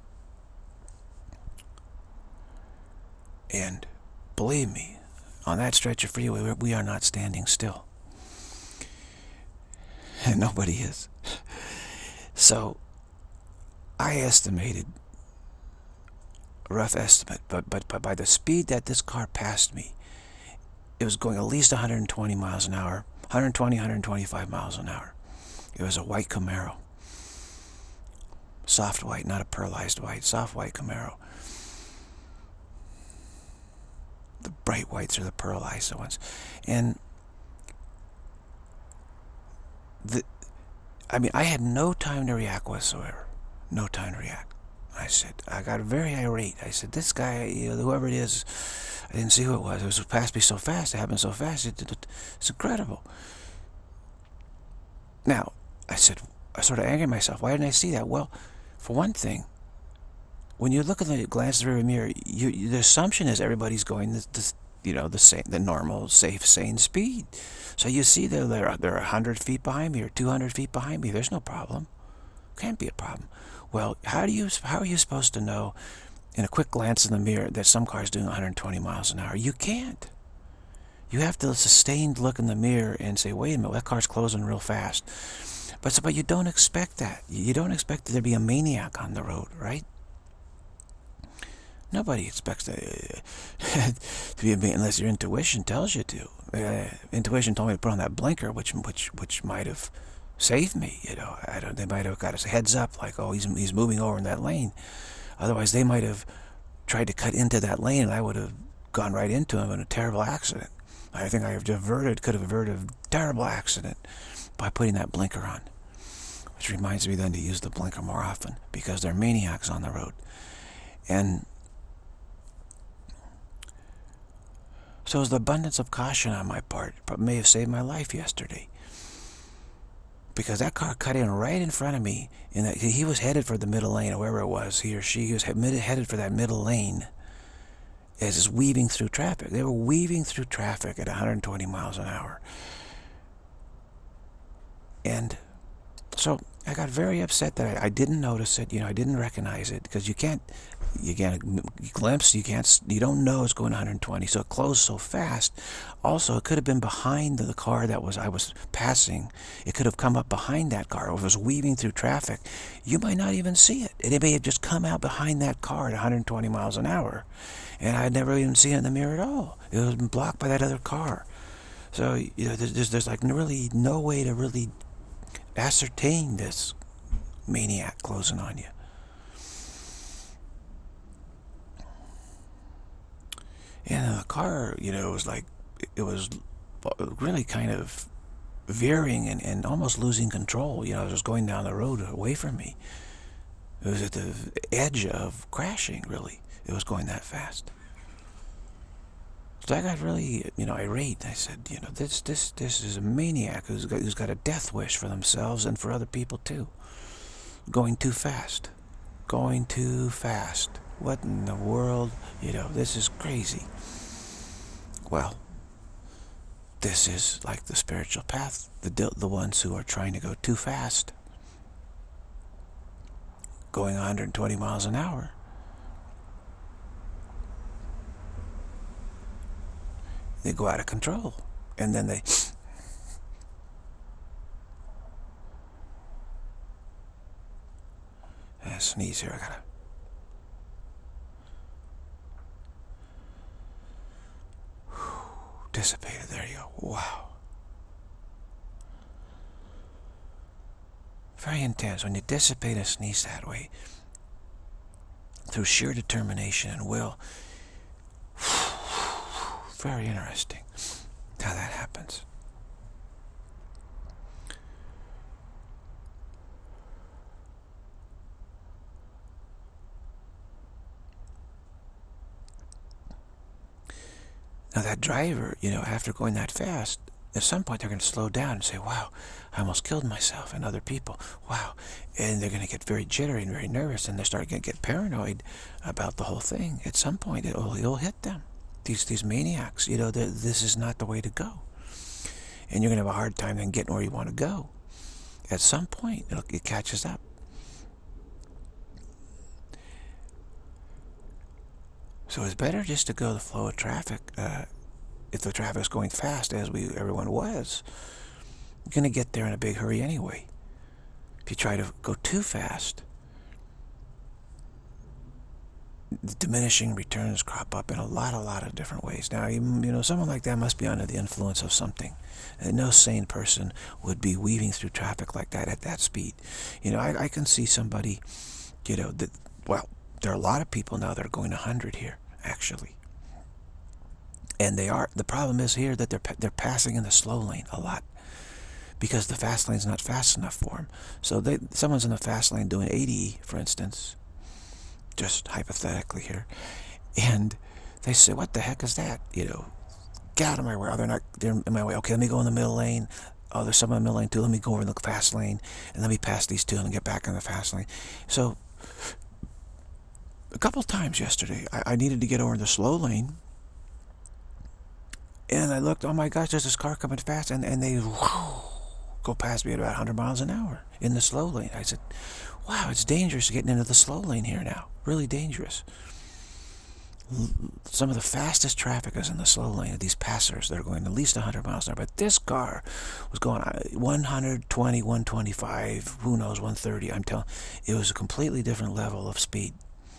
[SPEAKER 1] And believe me, on that stretch of freeway, we are not standing still. And nobody is. So I estimated rough estimate, but by the speed that this car passed me, it was going at least 120 miles an hour, 120, 125 miles an hour. It was a white Camaro. Soft white, not a pearlized white, soft white Camaro. The bright whites are the pearlized ones. And I had no time to react whatsoever. No time to react. I got very irate. I said, this guy, whoever it is, I didn't see who it was. It was past me so fast. It happened so fast. It's incredible. Now, I sort of angered myself. Why didn't I see that? Well, for one thing, when you look at the glance in the rearview mirror, the assumption is everybody's going the normal, safe, sane speed. So you see they're 100 feet behind me or 200 feet behind me. There's no problem. Can't be a problem. Well, how are you supposed to know in a quick glance in the mirror that some car's doing 120 miles an hour? You can't. You have to sustained look in the mirror and say, wait a minute, that car's closing real fast. But you don't expect that. You don't expect there to be a maniac on the road, right? Nobody expects to be a maniac unless your intuition tells you to. Intuition told me to put on that blinker, which might have saved me. They might have got us a heads up, like, oh, he's moving over in that lane. Otherwise, they might have tried to cut into that lane, and I would have gone right into him in a terrible accident. I think I could have averted a terrible accident by putting that blinker on. Which reminds me then to use the blinker more often, because there are maniacs on the road. And so it was the abundance of caution on my part may have saved my life yesterday. Because that car cut in right in front of me, and he was headed for the middle lane, or wherever it was, he or she was headed for that middle lane as it's weaving through traffic. They were weaving through traffic at 120 miles an hour. And so I got very upset that I didn't notice it. I didn't recognize it, because you get a glimpse, you don't know it's going 120. So it closed so fast. Also, it could have been behind the car that I was passing. It could have come up behind that car. If it was weaving through traffic, you might not even see it. It may have just come out behind that car at 120 miles an hour. And I'd never even seen it in the mirror at all. It was blocked by that other car. So there's like really no way to really ascertain this maniac closing on you. And the car, it was really kind of veering and almost losing control. It was going down the road away from me. It was at the edge of crashing, really. It was going that fast. So I got really, irate. I said, this is a maniac who's got a death wish for themselves and for other people too. Going too fast. Going too fast. What in the world? This is crazy. Well, this is like the spiritual path. The ones who are trying to go too fast. Going 120 miles an hour. They go out of control. And then they... I sneeze here. I gotta... Dissipated. There you go. Wow. Very intense. When you dissipate a sneeze that way, through sheer determination and will, very interesting how that happens. Now that driver, after going that fast, at some point they're going to slow down and say, wow, I almost killed myself and other people. Wow. And they're going to get very jittery and very nervous, and they're starting to get paranoid about the whole thing. At some point it'll hit them. These maniacs, this is not the way to go. And you're going to have a hard time then getting where you want to go. At some point, it catches up. So it's better just to go the flow of traffic. If the traffic's going fast, as everyone was, you're going to get there in a big hurry anyway. If you try to go too fast, diminishing returns crop up in a lot of different ways. Now, someone like that must be under the influence of something. No sane person would be weaving through traffic like that at that speed. I can see somebody, well, there are a lot of people now that are going 100 here, actually. And the problem is here that they're passing in the slow lane a lot, because the fast lane's not fast enough for them. So someone's in the fast lane doing 80, for instance, just hypothetically here, and they say, what the heck is that? Get out of my way. Oh, they're in my way. Okay, let me go in the middle lane. Oh, there's someone in the middle lane too. Let me go over in the fast lane, and let me pass these two and get back in the fast lane. So a couple times yesterday, I needed to get over in the slow lane, and I looked, oh my gosh, there's this car coming fast, and they go past me at about 100 miles an hour in the slow lane. I said, wow, it's dangerous getting into the slow lane here now. Really dangerous. Some of the fastest traffic is in the slow lane of these passers. They're going at least 100 miles an hour. But this car was going 120, 125, who knows, 130. I'm telling you, it was a completely different level of speed.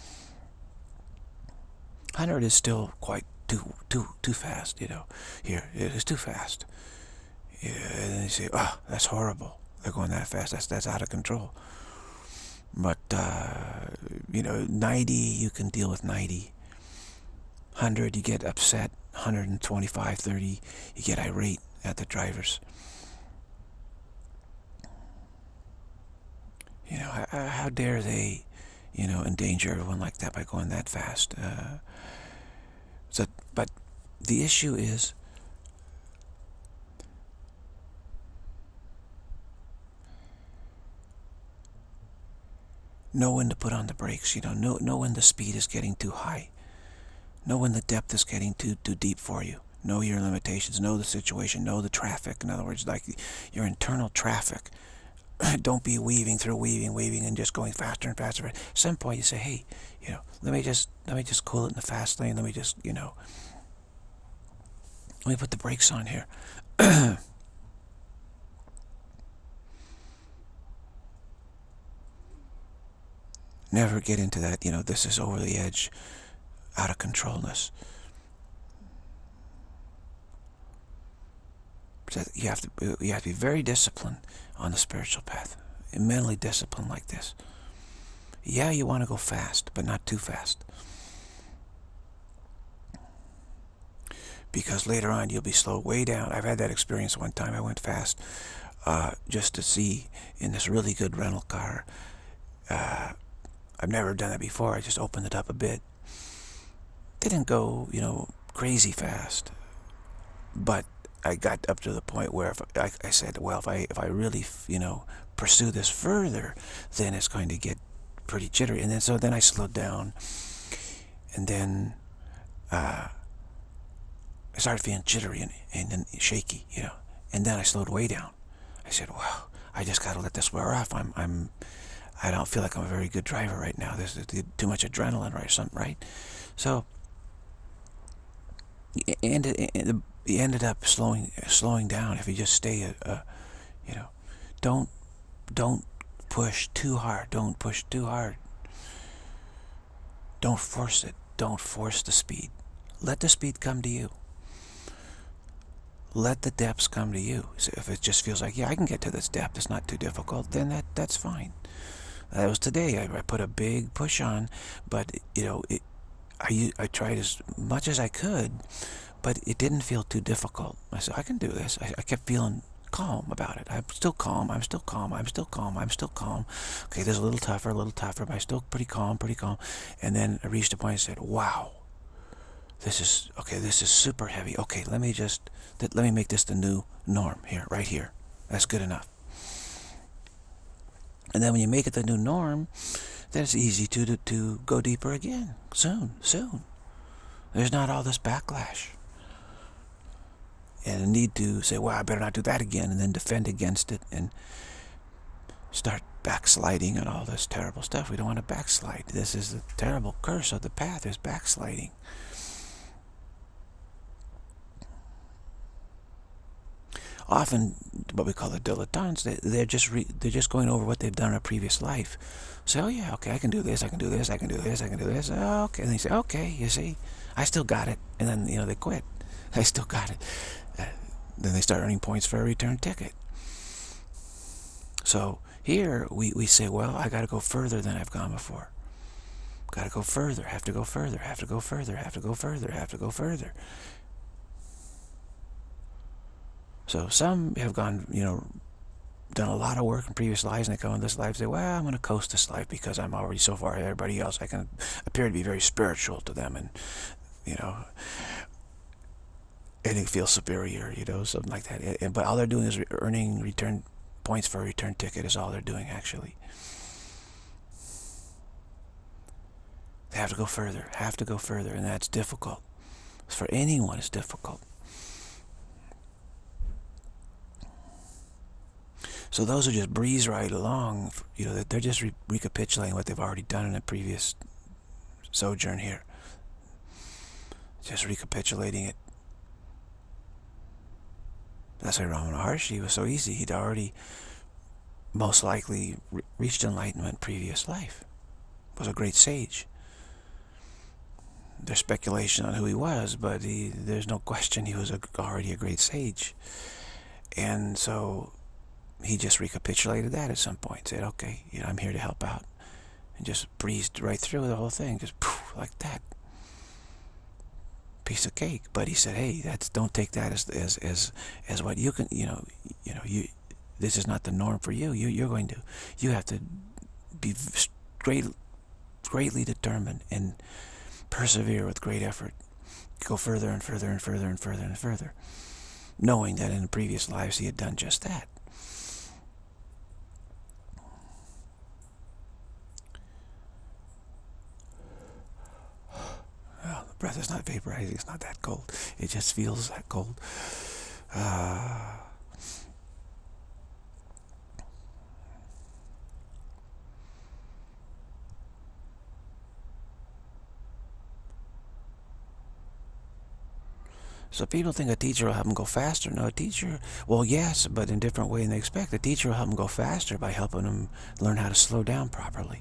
[SPEAKER 1] 100 is still quite too fast, Here, it is too fast. Yeah, and you say, oh, that's horrible. They're going that fast. That's out of control. But, 90, you can deal with 90. 100, you get upset. 125, 30, you get irate at the drivers. How dare they, endanger everyone like that by going that fast? But the issue is, know when to put on the brakes. Know when the speed is getting too high. Know when the depth is getting too deep for you. Know your limitations. Know the situation. Know the traffic. In other words, like your internal traffic. Don't be weaving, and just going faster and faster. At some point, you say, hey, let me just cool it in the fast lane. Let me just, let me put the brakes on here. Never get into that, this is over the edge, out of controlness. So you have to be very disciplined on the spiritual path, mentally disciplined like this. Yeah, you want to go fast, but not too fast. Because later on you'll be slowed way down. I've had that experience one time. I went fast just to see in this really good rental car. I've never done that before. I just opened it up a bit. Didn't go, crazy fast. But I got up to the point where I said, well, if I really, pursue this further, then it's going to get pretty jittery. And then I slowed down, and then I started feeling jittery and then shaky, And then I slowed way down. I said, well, I just got to let this wear off. I don't feel like I'm a very good driver right now. There's too much adrenaline, right? So you ended up slowing down if you just stay, don't push too hard. Don't push too hard. Don't force it. Don't force the speed. Let the speed come to you. Let the depths come to you. So if it just feels like, yeah, I can get to this depth, it's not too difficult, then that's fine. That was today. I put a big push on, but I tried as much as I could, but it didn't feel too difficult. I said, I can do this. I kept feeling calm about it. I'm still calm. I'm still calm. I'm still calm. I'm still calm. Okay, this is a little tougher, but I'm still pretty calm. And then I reached a point and said, wow, this is super heavy. Okay, let me make this the new norm here, right here. That's good enough. And then when you make it the new norm, then it's easy to go deeper again. Soon. There's not all this backlash. And a need to say, well, I better not do that again, and then defend against it and start backsliding and all this terrible stuff. We don't want to backslide. This is the terrible curse of the path, is backsliding. often what we call the dilettantes, they're just going over what they've done in a previous life. Say, oh yeah, okay, I can do this, I can do this, I can do this, I can do this. Oh, okay, and they say, okay, you see, I still got it, and then they quit. I still got it. Then they start earning points for a return ticket. So here we say, well, I got to go further than I've gone before. Got to go further. Have to go further. Have to go further. Have to go further. Have to go further. So some have gone, done a lot of work in previous lives, and they come in this life and say, well, I'm going to coast this life because I'm already so far ahead of everybody else. I can appear to be very spiritual to them, and, and it feels superior, something like that. But all they're doing is earning return points for a return ticket is all they're doing, actually. They have to go further, and that's difficult. For anyone, it's difficult. So those who just breeze right along, they're just recapitulating what they've already done in a previous sojourn here. Just recapitulating it. That's why Ramana Maharshi was so easy. He'd already most likely reached enlightenment in previous life. Was a great sage. There's speculation on who he was, but there's no question he was already a great sage. And so he just recapitulated that at some point. Said, okay, I'm here to help out. And just breezed right through the whole thing. Just poof, like that. Piece of cake. But he said, hey, don't take that as what you can, this is not the norm for you. You have to be greatly determined and persevere with great effort. Go further and further and further and further and further. Knowing that in the previous lives he had done just that. Well, the breath is not vaporizing. It's not that cold. It just feels that cold. So people think a teacher will help them go faster. No, a teacher, well, yes, but in a different way than they expect. A teacher will help them go faster by helping them learn how to slow down properly.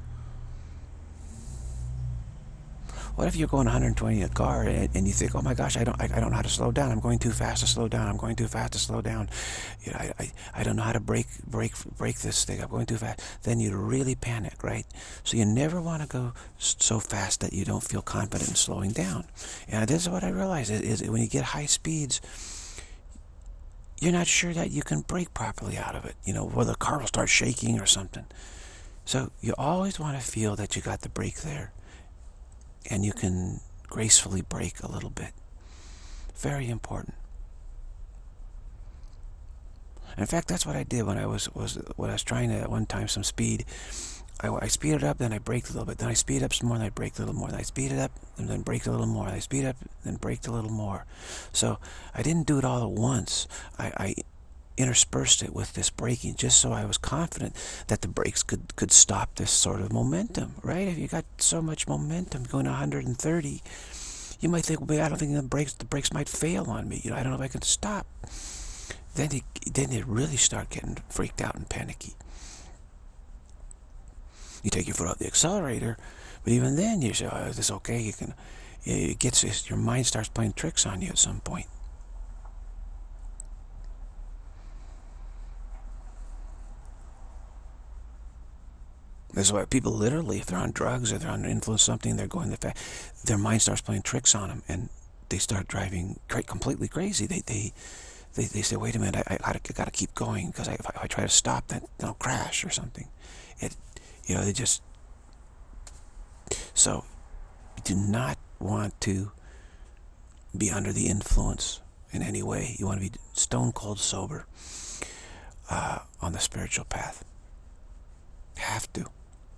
[SPEAKER 1] What if you're going 120 in a car and you think, oh my gosh, I don't know how to slow down. I'm going too fast to slow down. I'm going too fast to slow down. I don't know how to break this thing. I'm going too fast. Then you really panic, right? So you never want to go so fast that you don't feel confident in slowing down. And this is what I realize is when you get high speeds, you're not sure that you can brake properly out of it. Or the car will start shaking or something. So you always want to feel that you got the brake there. And you can gracefully brake a little bit. Very important. In fact, that's what I did when I was trying to, at one time, some speed. I speeded up, then I braked a little bit. Then I speed up some more, and I braked a little more. Then I speeded up, and then braked a little more. I speed up, then braked a little more. So I didn't do it all at once. I interspersed it with this braking just so I was confident that the brakes could stop this sort of momentum, right? If you got so much momentum going 130, you might think, well, I don't think the brakes might fail on me. I don't know if I can stop. Then they really start getting freaked out and panicky. You take your foot off the accelerator, but even then you say, oh, is this okay? Your mind starts playing tricks on you at some point. That's why people literally, if they're on drugs or they're under influence of something, they're going their mind starts playing tricks on them, and they start driving completely crazy. They say, wait a minute, I gotta keep going, because if I try to stop, then I'll crash or something. They just. So, you do not want to be under the influence in any way. You want to be stone cold sober on the spiritual path. Have to.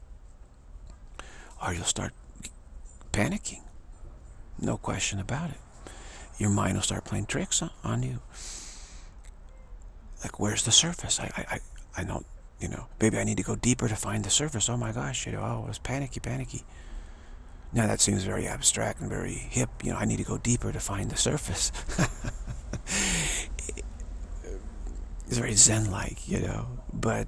[SPEAKER 1] Or you'll start panicking. No question about it. Your mind will start playing tricks on you. Like, where's the surface? I don't, maybe I need to go deeper to find the surface. Oh my gosh, oh, it's panicky. Now that seems very abstract and very hip. I need to go deeper to find the surface. It's very Zen-like, But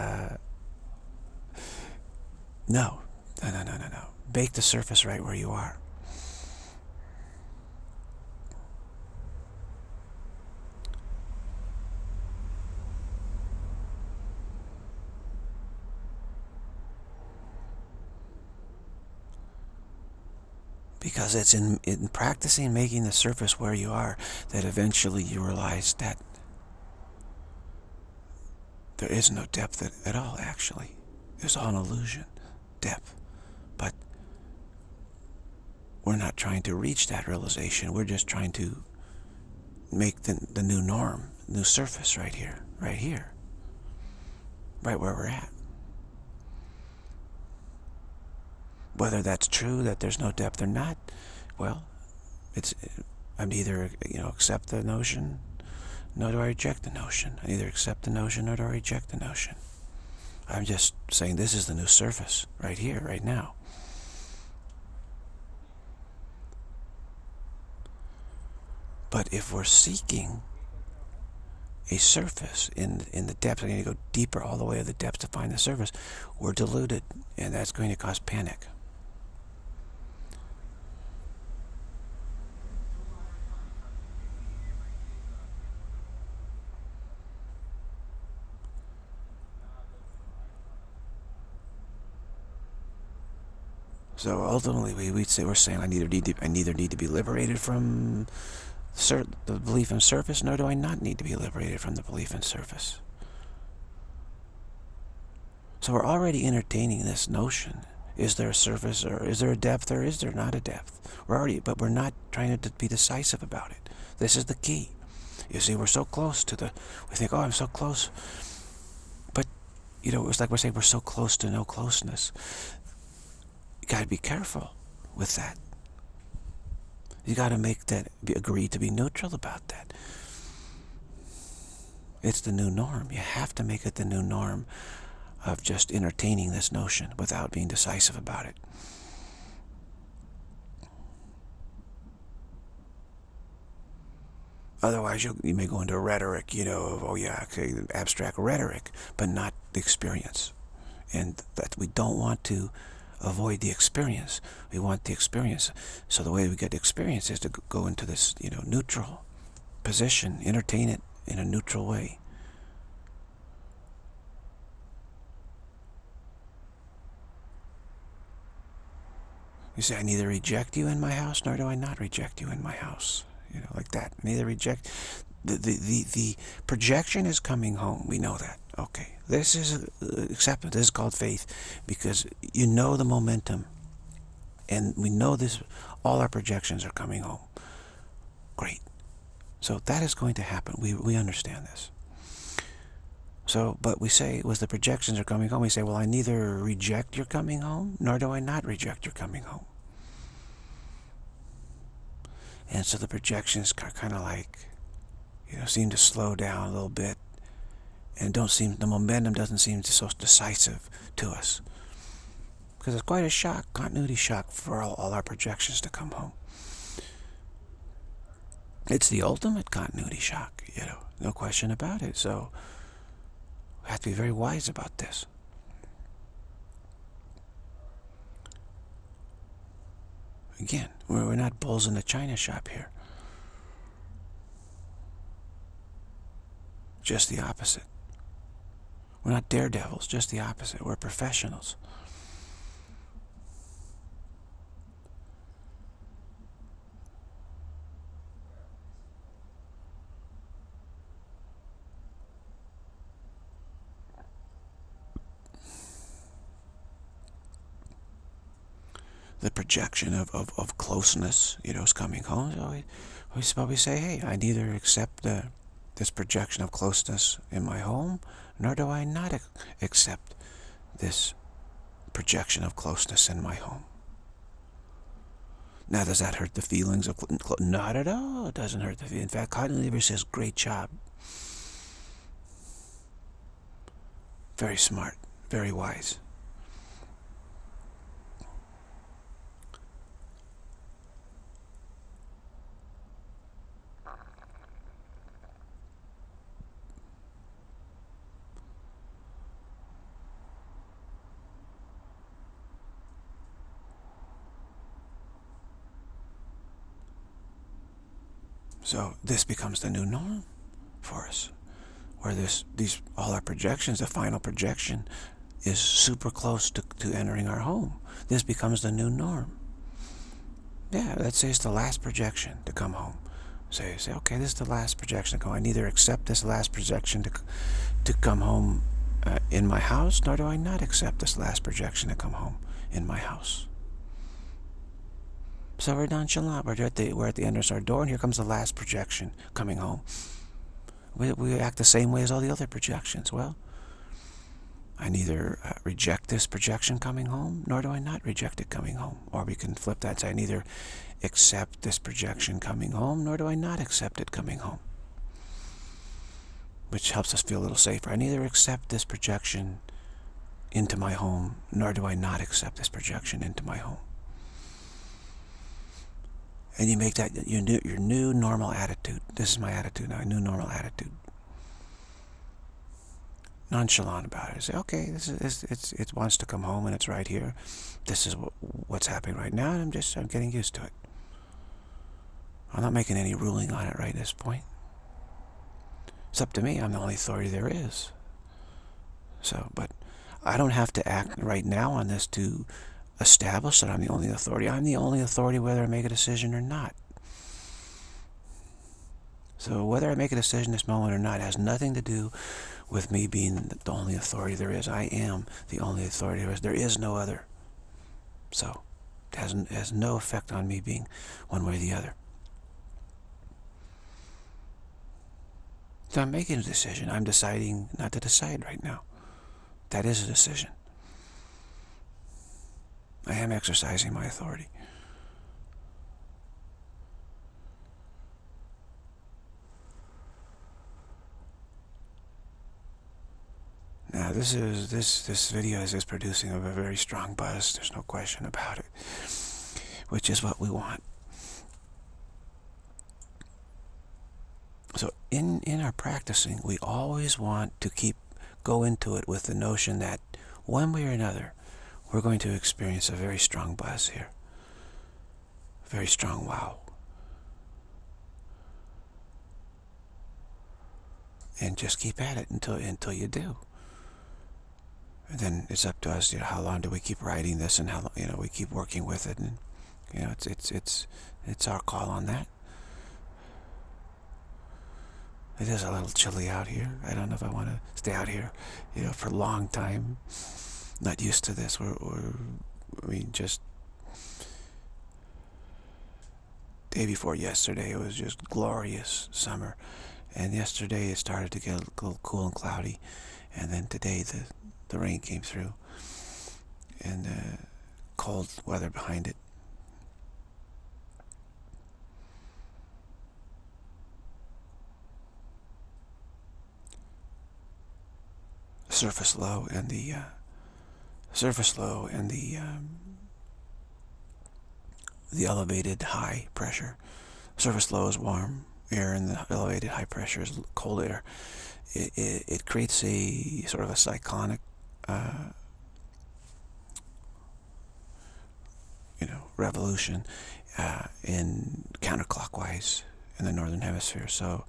[SPEAKER 1] no, no, no, no, no, no. Bake the surface right where you are. Because it's in practicing making the surface where you are that eventually you realize that there is no depth at all, actually. It's all an illusion, depth. But we're not trying to reach that realization. We're just trying to make the new norm, new surface right here, right where we're at. Whether that's true, that there's no depth or not, well, I'm either, accept the notion, nor do I reject the notion. I either accept the notion, nor do I reject the notion. I'm just saying this is the new surface, right here, right now. But if we're seeking a surface in the depths, I'm going to go deeper all the way to the depths to find the surface, we're deluded, and that's going to cause panic. So ultimately, we're saying I neither need to be liberated from the belief in surface, nor do I not need to be liberated from the belief in surface. So we're already entertaining this notion. Is there a surface, or is there a depth, or is there not a depth? But we're not trying to be decisive about it. This is the key. You see, we're so close to we think, oh, I'm so close. But, it's like we're saying we're so close to no closeness. You got to be careful with that. You got to agree to be neutral about that. It's the new norm. You have to make it the new norm of just entertaining this notion without being decisive about it. Otherwise, you may go into rhetoric, of, oh yeah, okay, abstract rhetoric, but not the experience. And that we don't want to avoid the experience. We want the experience. So the way we get the experience is to go into this, neutral position, entertain it in a neutral way. You say, I neither reject you in my house, nor do I not reject you in my house. Like that. Neither reject. The projection is coming home. We know that. Okay. This is acceptance. This is called faith, because you know the momentum. And we know this, all our projections are coming home. Great. So that is going to happen. We understand this. So, but we say, was the projections are coming home, we say, well, I neither reject your coming home, nor do I not reject your coming home. And so the projections are kind of like, seem to slow down a little bit, and the momentum doesn't seem so decisive to us. Because it's quite a shock, continuity shock, for all our projections to come home. It's the ultimate continuity shock, no question about it. So we have to be very wise about this. Again, we're not bulls in the china shop here. Just the opposite. We're not daredevils, just the opposite. We're professionals. The projection of closeness, is coming home. So we say, hey, I neither accept this projection of closeness in my home, nor do I not accept this projection of closeness in my home. Now, does that hurt the feelings of not at all. It doesn't hurt the feelings. In fact, Cotton Lever says, great job. Very smart, very wise. So this becomes the new norm for us, where all our projections, the final projection, is super close to entering our home. This becomes the new norm. Yeah, let's say it's the last projection to come home. Say, okay, this is the last projection to come. I neither accept this last projection to come home in my house, nor do I not accept this last projection to come home in my house. So we're nonchalant. We're at the entrance of our door, and here comes the last projection coming home. We act the same way as all the other projections. Well, I neither reject this projection coming home, nor do I not reject it coming home. Or we can flip that and say, I neither accept this projection coming home, nor do I not accept it coming home. Which helps us feel a little safer. I neither accept this projection into my home, nor do I not accept this projection into my home. And you make that your new normal attitude. This is my attitude now, a new normal attitude. Nonchalant about it. Say, okay, it wants to come home and it's right here. This is what's happening right now, and I'm getting used to it. I'm not making any ruling on it right at this point. It's up to me. I'm the only authority there is. So, but I don't have to act right now on this to establish that I'm the only authority. I'm the only authority whether I make a decision or not. So whether I make a decision this moment or not has nothing to do with me being the only authority there is. I am the only authority there is. There is no other. So it has no effect on me being one way or the other. So I'm making a decision. I'm deciding not to decide right now. That is a decision. I am exercising my authority. Now this video is producing a very strong buzz. There's no question about it, which is what we want. So in our practicing, we always want to go into it with the notion that one way or another, we're going to experience a very strong buzz here. Very strong wow. And just keep at it until you do. And then it's up to us, how long do we keep writing this, and how long, we keep working with it, and it's our call on that. It is a little chilly out here. I don't know if I want to stay out here, for a long time. Not used to this. Just day before yesterday, it was just glorious summer, and yesterday it started to get a little cool and cloudy, and then today the rain came through, and cold weather behind it. Surface low and the elevated high pressure. Surface low is warm air, and the elevated high pressure is cold air. It creates a sort of a cyclonic revolution in counterclockwise in the northern hemisphere. So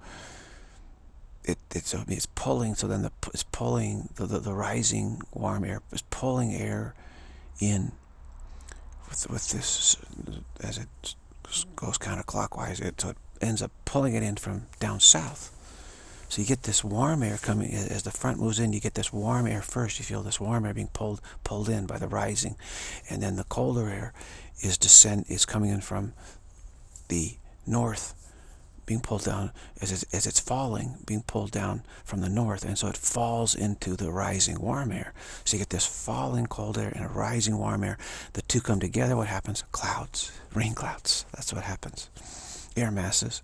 [SPEAKER 1] it's pulling. So then it's pulling the rising warm air is pulling air in with this as it goes counterclockwise. So it ends up pulling it in from down south. So you get this warm air coming as the front moves in. You get this warm air first. You feel this warm air being pulled in by the rising, and then the colder air is coming in from the north, being pulled down as it's falling, being pulled down from the north, and so it falls into the rising warm air. So you get this falling cold air and a rising warm air. The two come together. What happens? Clouds, rain clouds. That's what happens. Air masses.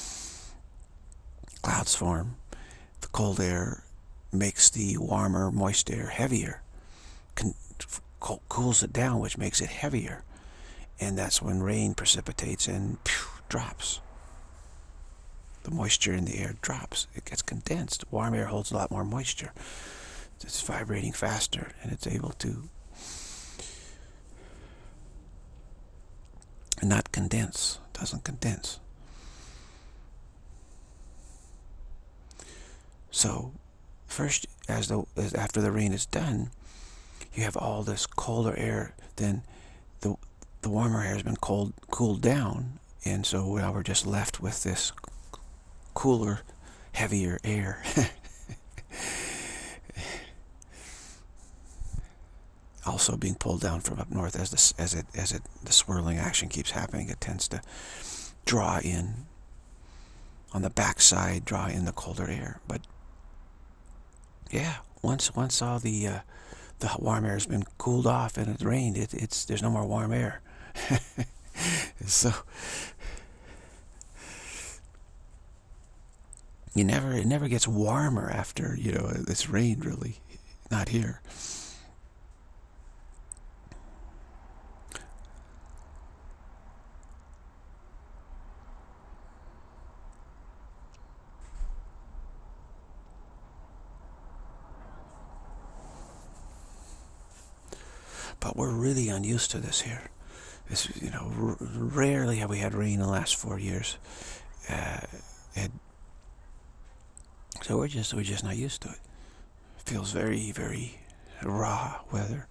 [SPEAKER 1] Clouds form. The cold air makes the warmer, moist air heavier, cools it down, which makes it heavier, and that's when rain precipitates and drops. The moisture in the air drops. It gets condensed. Warm air holds a lot more moisture. It's vibrating faster, and it's able to not condense. It doesn't condense. So first, as after the rain is done, you have all this colder air. Then the warmer air has been cooled down, and so now we're just left with this cooler, heavier air. Also being pulled down from up north as the swirling action keeps happening. It tends to draw in on the backside, draw in the colder air. But yeah, once all the warm air has been cooled off and it's rained, there's no more warm air. So it never gets warmer after it's rained, really. Not here. But we're really unused to this here. This, rarely have we had rain in the last 4 years, and so we're just not used to it. It feels very, very raw weather.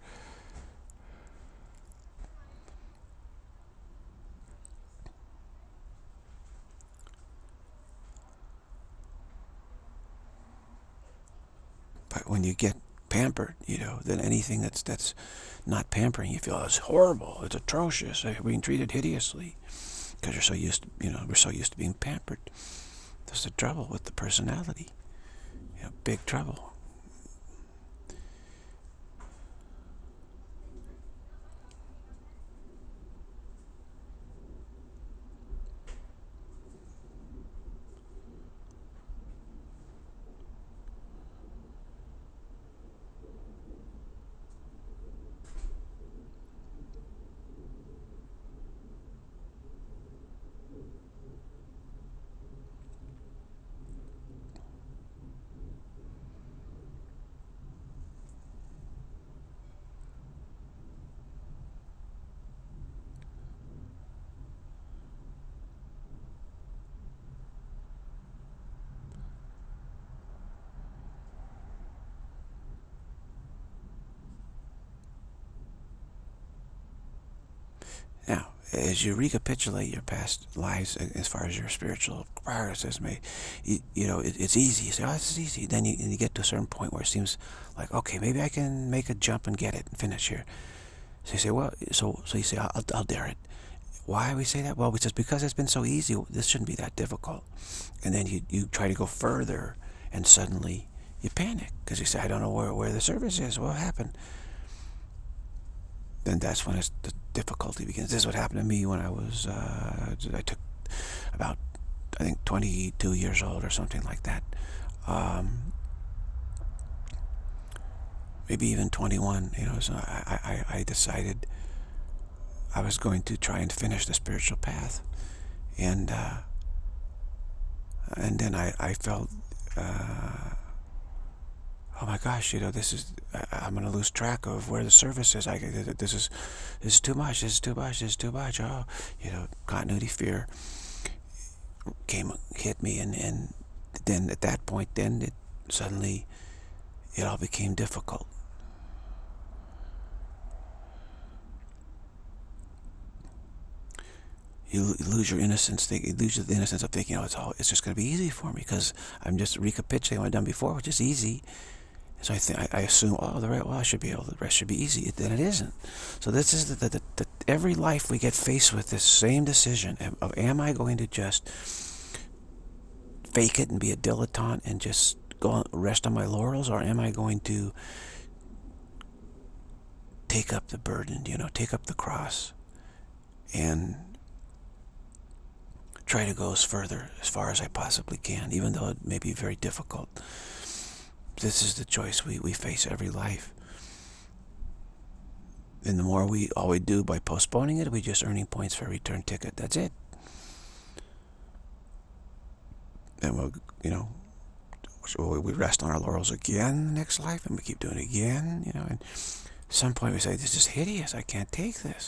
[SPEAKER 1] But when you get pampered, then anything that's not pampering, you feel it's horrible, it's atrocious, we're being treated hideously, because we're so used to being pampered. That's the trouble with the personality. Big trouble. Now, as you recapitulate your past lives as far as your spiritual progress is made, it's easy. You say, oh, this is easy. Then you get to a certain point where it seems like, okay, maybe I can make a jump and get it and finish here. So you say, well, so you say, I'll dare it. Why we say that? Well, because it's been so easy, this shouldn't be that difficult. And then you try to go further, and suddenly you panic because you say, I don't know where the service is. What happened? Then that's when the difficulty begins. This is what happened to me when I took about, I think, 22 years old or something like that. Maybe even 21, so I decided I was going to try and finish the spiritual path. And then I felt, oh my gosh, I'm going to lose track of where the service is. This is too much, this is too much, this is too much. Oh, continuity fear hit me, and then at that point, suddenly it all became difficult. You lose your innocence. You lose the innocence of thinking, it's just going to be easy for me because I'm just recapitulating what I've done before, which is easy. So I assume, the rest should be easy. Then it isn't. So this is every life we get faced with this same decision of, am I going to just fake it and be a dilettante and just go rest on my laurels, or am I going to take up the burden, take up the cross and try to go as far as I possibly can, even though it may be very difficult. This is the choice we face every life. And the more all we do by postponing it, we're just earning points for a return ticket. That's it. And we rest on our laurels again the next life, and we keep doing it again, and at some point we say, this is hideous, I can't take this.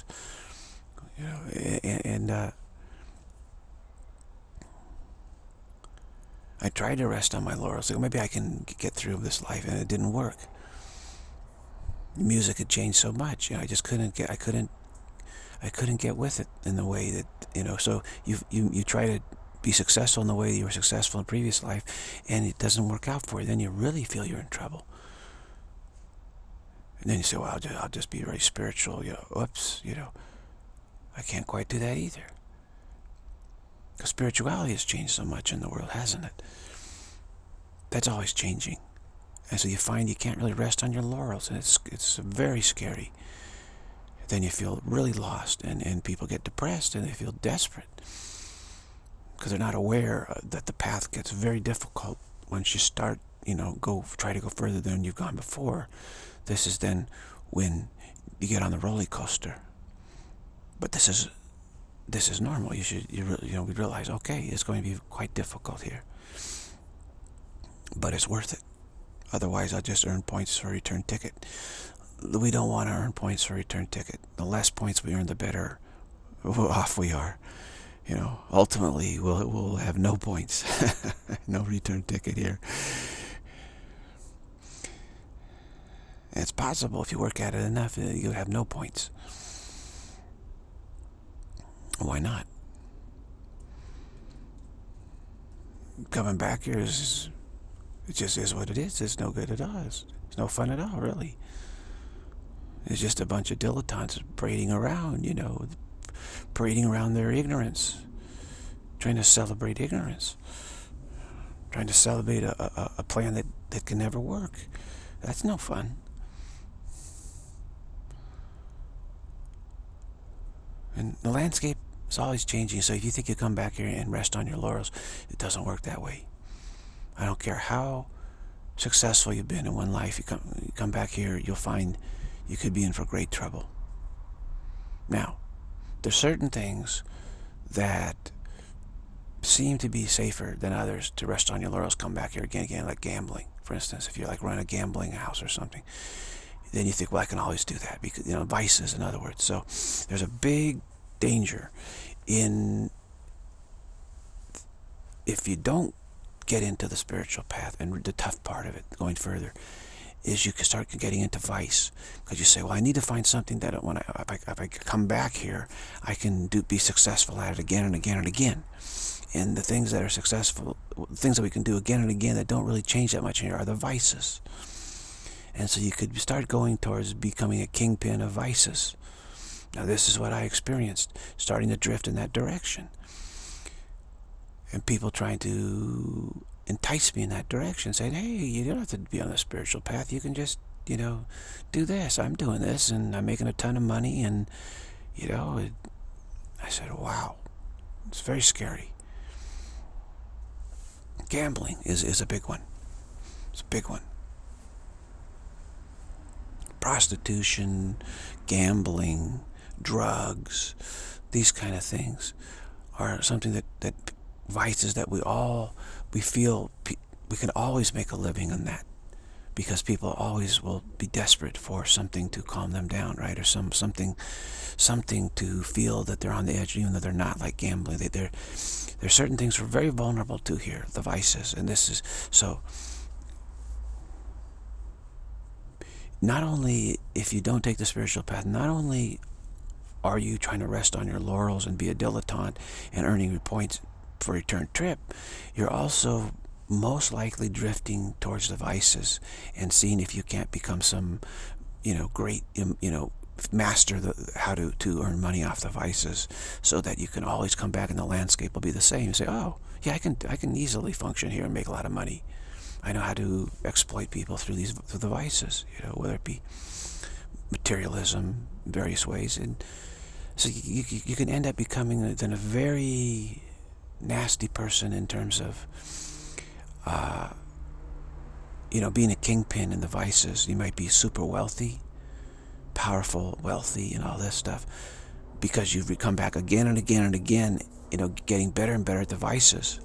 [SPEAKER 1] And I tried to rest on my laurels. Like, maybe I can get through this life, and it didn't work. The music had changed so much. I just couldn't get. I couldn't get with it in the way that So you try to be successful in the way that you were successful in previous life, and it doesn't work out for you. Then you really feel you're in trouble. And then you say, well, I'll just be very spiritual. Oops, I can't quite do that either. Because spirituality has changed so much in the world, hasn't it? That's always changing. And so you find you can't really rest on your laurels, and it's very scary. Then you feel really lost, and people get depressed, and they feel desperate. Because they're not aware that the path gets very difficult once you start, try to go further than you've gone before. This is then when you get on the roller coaster. But this is normal. We realize, okay, it's going to be quite difficult here, but it's worth it. Otherwise, I'll just earn points for a return ticket. We don't want to earn points for a return ticket. The less points we earn, the better off we are. Ultimately, we'll have no points, no return ticket here. And it's possible if you work at it enough, you'll have no points. Why not? Coming back here it just is what it is. It's no good at all. It's no fun at all, really. It's just a bunch of dilettantes parading around, parading around their ignorance, trying to celebrate ignorance, trying to celebrate a plan that can never work. That's no fun. And the landscape is always changing, so if you think you come back here and rest on your laurels, it doesn't work that way. I don't care how successful you've been in one life, you come back here, you'll find you could be in for great trouble. Now, there's certain things that seem to be safer than others to rest on your laurels, come back here again, like gambling. For instance, if you run a gambling house or something, then you think, well, I can always do that, because vices, in other words. So there's a big danger in, if you don't get into the spiritual path, and the tough part of it, going further, is you can start getting into vice, because you say, well, I need to find something that if I come back here, I can be successful at it again and again and again. And the things that are successful, things that we can do again and again that don't really change that much in here, are the vices. And so you could start going towards becoming a kingpin of vices. Now, this is what I experienced, starting to drift in that direction. And people trying to entice me in that direction, saying, hey, you don't have to be on the spiritual path. You can just, do this. I'm doing this, and I'm making a ton of money. And, I said, wow, it's very scary. Gambling is a big one. It's a big one. Prostitution, gambling, drugs, these kind of things are something that vices that we feel we can always make a living on that, because people always will be desperate for something to calm them down, right? Or something to feel that they're on the edge, even though they're not, like gambling. There's certain things we're very vulnerable to here, the vices, and this is so. Not only, if you don't take the spiritual path, not only are you trying to rest on your laurels and be a dilettante and earning your points for a return trip, you're also most likely drifting towards the vices and seeing if you can't become some, great, master how to earn money off the vices, so that you can always come back and the landscape will be the same. You say, oh, yeah, I can easily function here and make a lot of money. I know how to exploit people through the vices, whether it be materialism, various ways. And so you can end up becoming then a very nasty person in terms of, being a kingpin in the vices. You might be super wealthy, powerful, wealthy, and all this stuff, because you've come back again and again and again, getting better and better at the vices.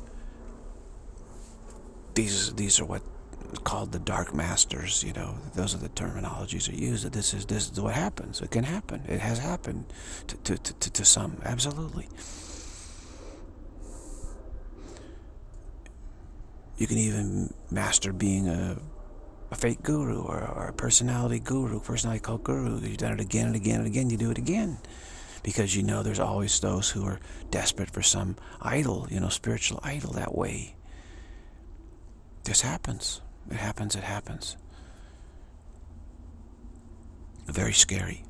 [SPEAKER 1] These are what called the dark masters. Those are the terminologies that are used. This is what happens. It can happen. It has happened to some, absolutely. You can even master being a fake guru or a personality cult guru. You've done it again and again and again. You do it again because you know there's always those who are desperate for some idol, spiritual idol that way. This happens. It happens. It happens. Very scary.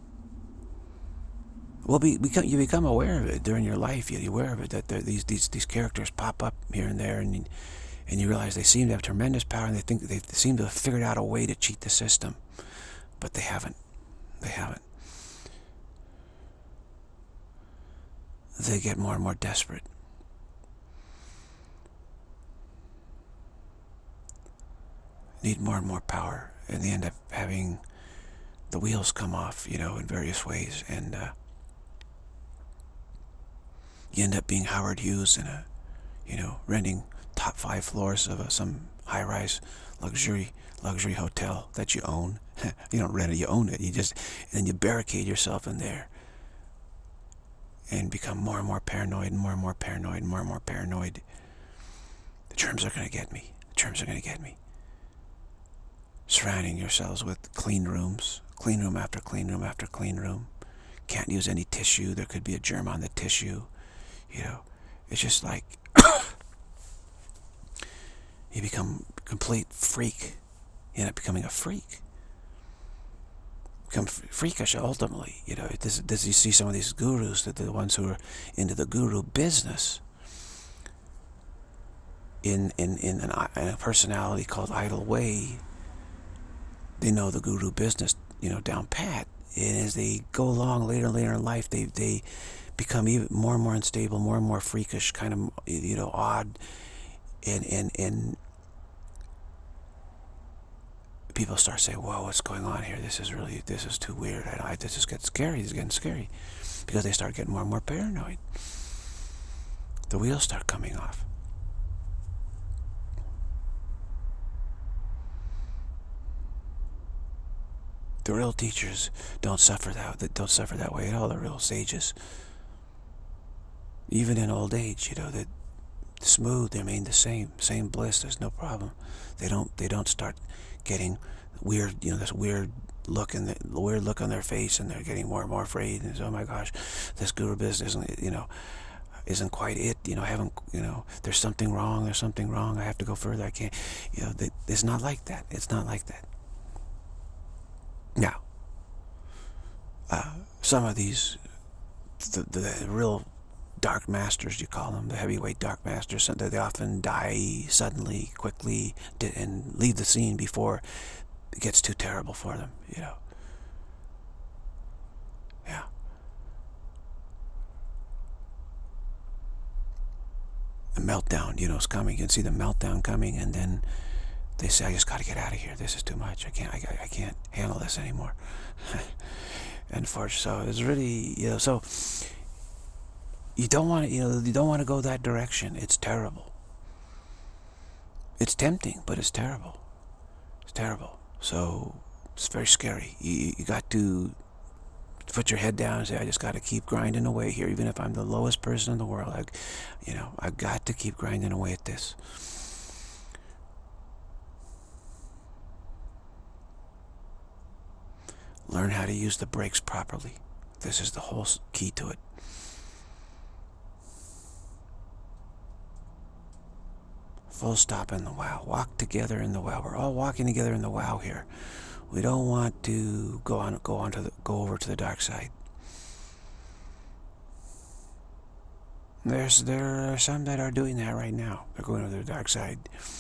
[SPEAKER 1] Well, you become aware of it during your life. You're aware of it that these characters pop up here and there, and you realize they seem to have tremendous power, and they seem to have figured out a way to cheat the system, but they haven't. They haven't. They get more and more desperate. Need more and more power, and they end up having the wheels come off, in various ways, and you end up being Howard Hughes in renting top 5 floors of some high-rise luxury hotel that you own. You don't rent it, you own it. And then you barricade yourself in there and become more and more paranoid and more and more paranoid and more and more paranoid. The germs are going to get me. The germs are going to get me. Surrounding yourselves with clean rooms, clean room after clean room after clean room. Can't use any tissue. There could be a germ on the tissue. It's just like you become a complete freak. You end up becoming a freak. Become freakish ultimately. You see some of these gurus, that the ones who are into the guru business, in a personality called Idle Way. They know the guru business, down pat. And as they go along later and later in life, they become even more and more unstable, more and more freakish, kind of, odd. And people start saying, whoa, what's going on here? This is too weird. This is getting scary. This is getting scary. Because they start getting more and more paranoid. The wheels start coming off. The real teachers don't suffer that way at all. The real sages, even in old age, that smooth, they remain the same bliss. There's no problem. They don't start getting weird. This weird look on their face, and they're getting more and more afraid. And oh my gosh, this guru business, isn't quite it. There's something wrong. There's something wrong. I have to go further. I can't. It's not like that. It's not like that. Now, some of these, the real dark masters, you call them, the heavyweight dark masters, they often die suddenly, quickly, and leave the scene before it gets too terrible for them, Yeah. The meltdown, is coming. You can see the meltdown coming, and then they say, I just got to get out of here. This is too much. I can't handle this anymore. Unfortunately, so it's really, so you don't want to go that direction. It's terrible. It's tempting, but it's terrible. It's terrible. So it's very scary. You got to put your head down and say, I just got to keep grinding away here, even if I'm the lowest person in the world. I've got to keep grinding away at this. Learn how to use the brakes properly. This is the whole key to it. Full stop in the wow. Walk together in the wow. We're all walking together in the wow here. We don't want to go over to the dark side. There are some that are doing that right now. They're going to the dark side.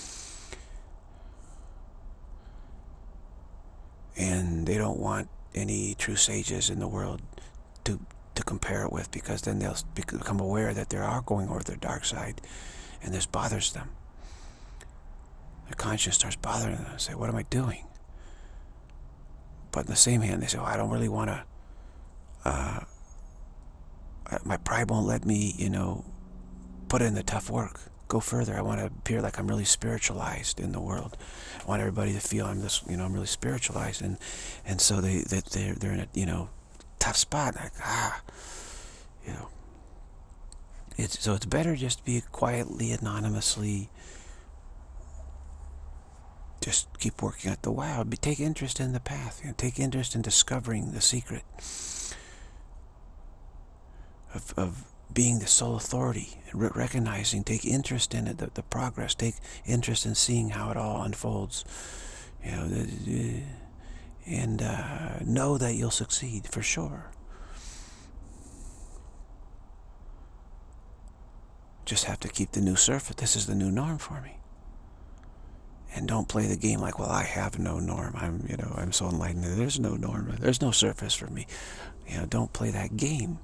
[SPEAKER 1] And they don't want any true sages in the world to compare it with, because then they'll become aware that they are going over the dark side, and this bothers them. Their conscience starts bothering them. They say, what am I doing? But in the same hand, they say, I don't really want to, my pride won't let me, put in the tough work, go further. I want to appear like I'm really spiritualized in the world. I want everybody to feel I'm I'm really spiritualized, and so they're in a, tough spot. Like, it's better just to be quietly, anonymously, just keep working at the wow. Take interest in the path. Take interest in discovering the secret of being the sole authority, recognizing, take interest in it, the progress, take interest in seeing how it all unfolds, and know that you'll succeed for sure. Just have to keep the new surface. This is the new norm for me. And don't play the game like, well, I have no norm. I'm so enlightened. There's no norm. There's no surface for me. Don't play that game.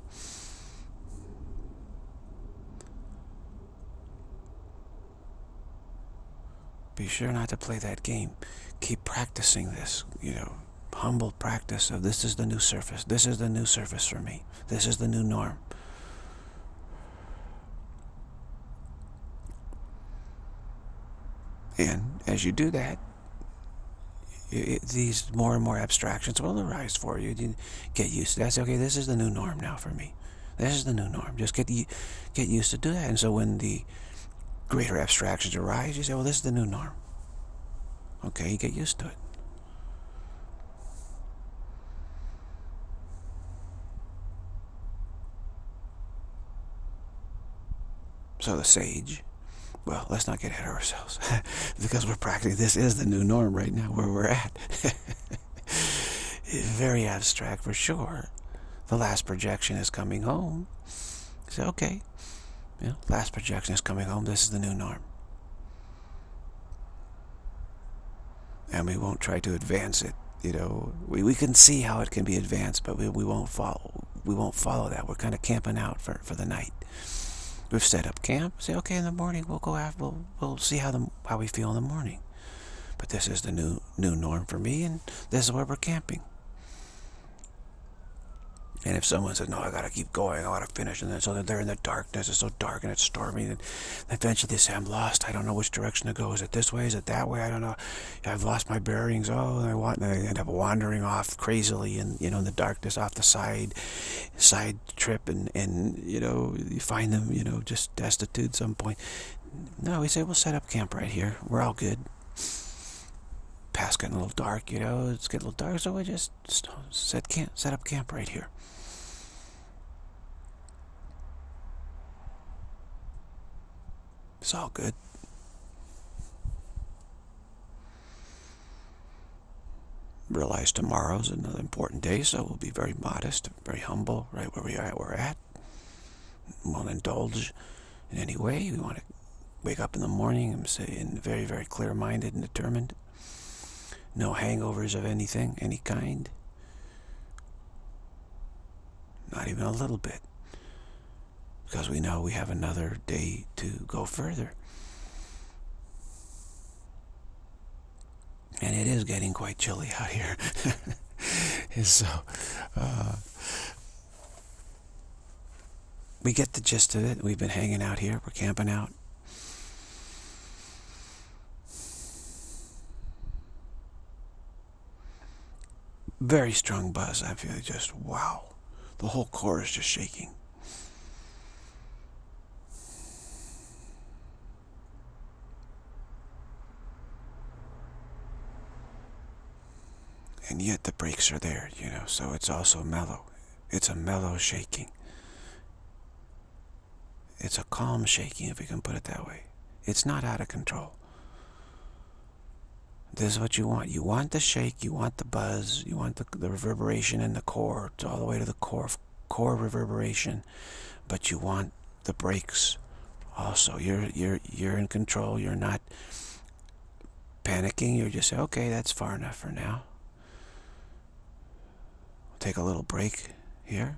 [SPEAKER 1] Be sure not to play that game. Keep practicing this, humble practice of this is the new surface. This is the new surface for me. This is the new norm. And as you do that, these more and more abstractions will arise for you. You get used to that. Say, okay, this is the new norm now for me. This is the new norm. Just get used to do that. And so when the greater abstractions arise, you say, well, this is the new norm. Okay, you get used to it. So the sage, well, let's not get ahead of ourselves because we're practicing. This is the new norm right now where we're at. Very abstract for sure. The last projection is coming home. So, okay, last projection is coming home. This is the new norm. And we won't try to advance it. We can see how it can be advanced, but we won't follow. We won't follow that. We're kind of camping out for the night. We've set up camp. Say, okay, in the morning we'll go out. We'll see how we feel in the morning. But this is the new norm for me, and this is where we're camping. And if someone says, no, I got to keep going, I got to finish, and then so they're in the darkness, it's so dark and it's stormy, and eventually they say, I'm lost, I don't know which direction to go. Is it this way? Is it that way? I don't know. I've lost my bearings. And they end up wandering off crazily and in the darkness off the side trip, and you find them, just destitute at some point. No, we say, we'll set up camp right here. We're all good. Past getting a little dark, it's getting a little dark, so we just set up camp right here. It's all good. Realize tomorrow's another important day, so we'll be very modest, very humble, right where we're at. We won't indulge in any way. We want to wake up in the morning and say, very, very clear-minded and determined. No hangovers of anything, any kind. Not even a little bit. Because we know we have another day to go further. And it is getting quite chilly out here. So, we get the gist of it. We've been hanging out here. We're camping out. Very strong buzz. I feel just, wow. The whole core is just shaking. And yet the breaks are there, so it's also mellow. It's a mellow shaking. It's a calm shaking, if we can put it that way. It's not out of control. This is what you want. You want the shake, you want the buzz, you want the reverberation in the core, all the way to the core reverberation, but you want the breaks also. You're in control. You're not panicking. You're just saying, okay, that's far enough for now. Take a little break here.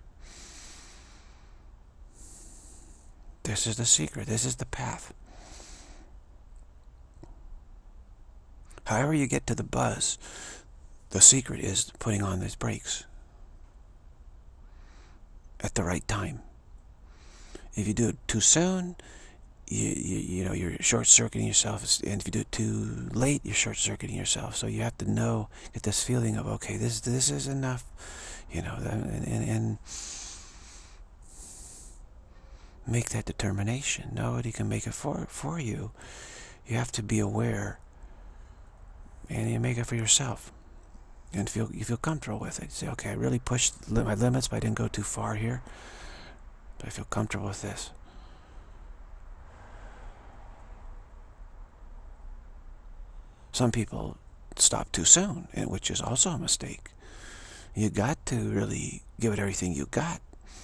[SPEAKER 1] This is the secret. This is the path. However you get to the buzz, the secret is putting on these brakes at the right time. If you do it too soon, you're short-circuiting yourself, and if you do it too late, you're short-circuiting yourself. So you have to get this feeling of, okay, this is enough, and make that determination. Nobody can make it for you. You have to be aware and you make it for yourself. And you feel comfortable with it. You say, okay, I really pushed my limits, but I didn't go too far here. But I feel comfortable with this. Some people stop too soon, which is also a mistake. You got to really give it everything you got.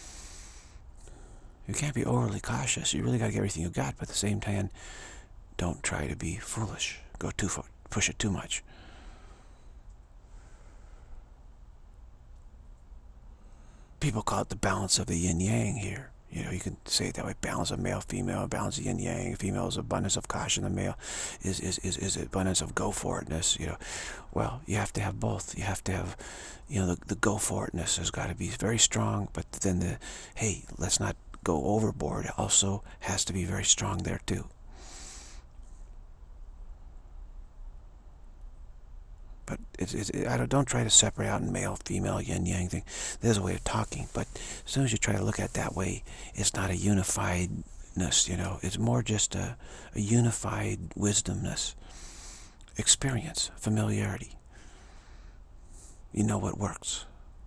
[SPEAKER 1] You can't be overly cautious. You really got to get everything you got, but at the same time, don't try to be foolish. Go too far, push it too much. People call it the balance of the yin-yang here. You know, you can say it that way: balance of male, female, balance of yin-yang. Female is abundance of caution. The male is abundance of go-for-itness. You know, well, you have to have both. You have to have, you know, the go-for-itness has got to be very strong, but then the, hey, let's not go overboard, also has to be very strong there too. But don't try to separate out in male, female, yin-yang thing. There's a way of talking, but as soon as you try to look at it that way, it's not a unifiedness, you know. It's more just a unified wisdomness, experience, familiarity. You know what works.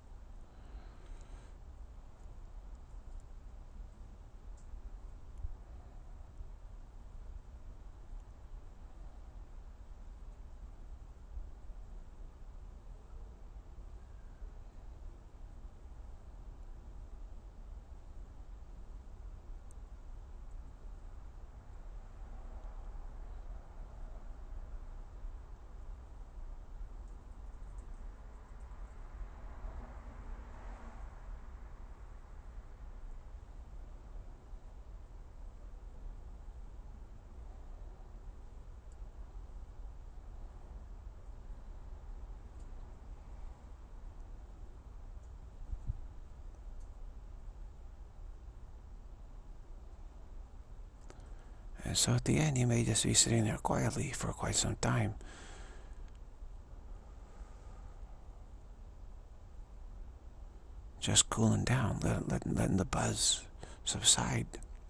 [SPEAKER 1] And so at the end, you may just be sitting there quietly for quite some time. Just cooling down, letting the buzz subside.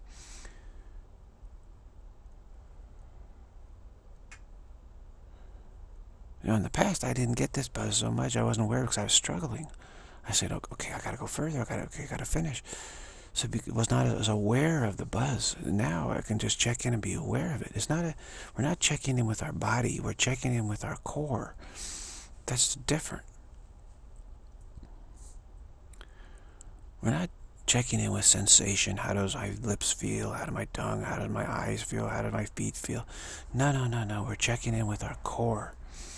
[SPEAKER 1] You know, in the past, I didn't get this buzz so much. I wasn't aware because I was struggling. I said, okay, I got to go further. I got to finish. So I was not as aware of the buzz. Now I can just check in and be aware of it. We're not checking in with our body. We're checking in with our core. That's different. We're not checking in with sensation. How does my lips feel? How do my tongue? How do my eyes feel? How do my feet feel? No. We're checking in with our core.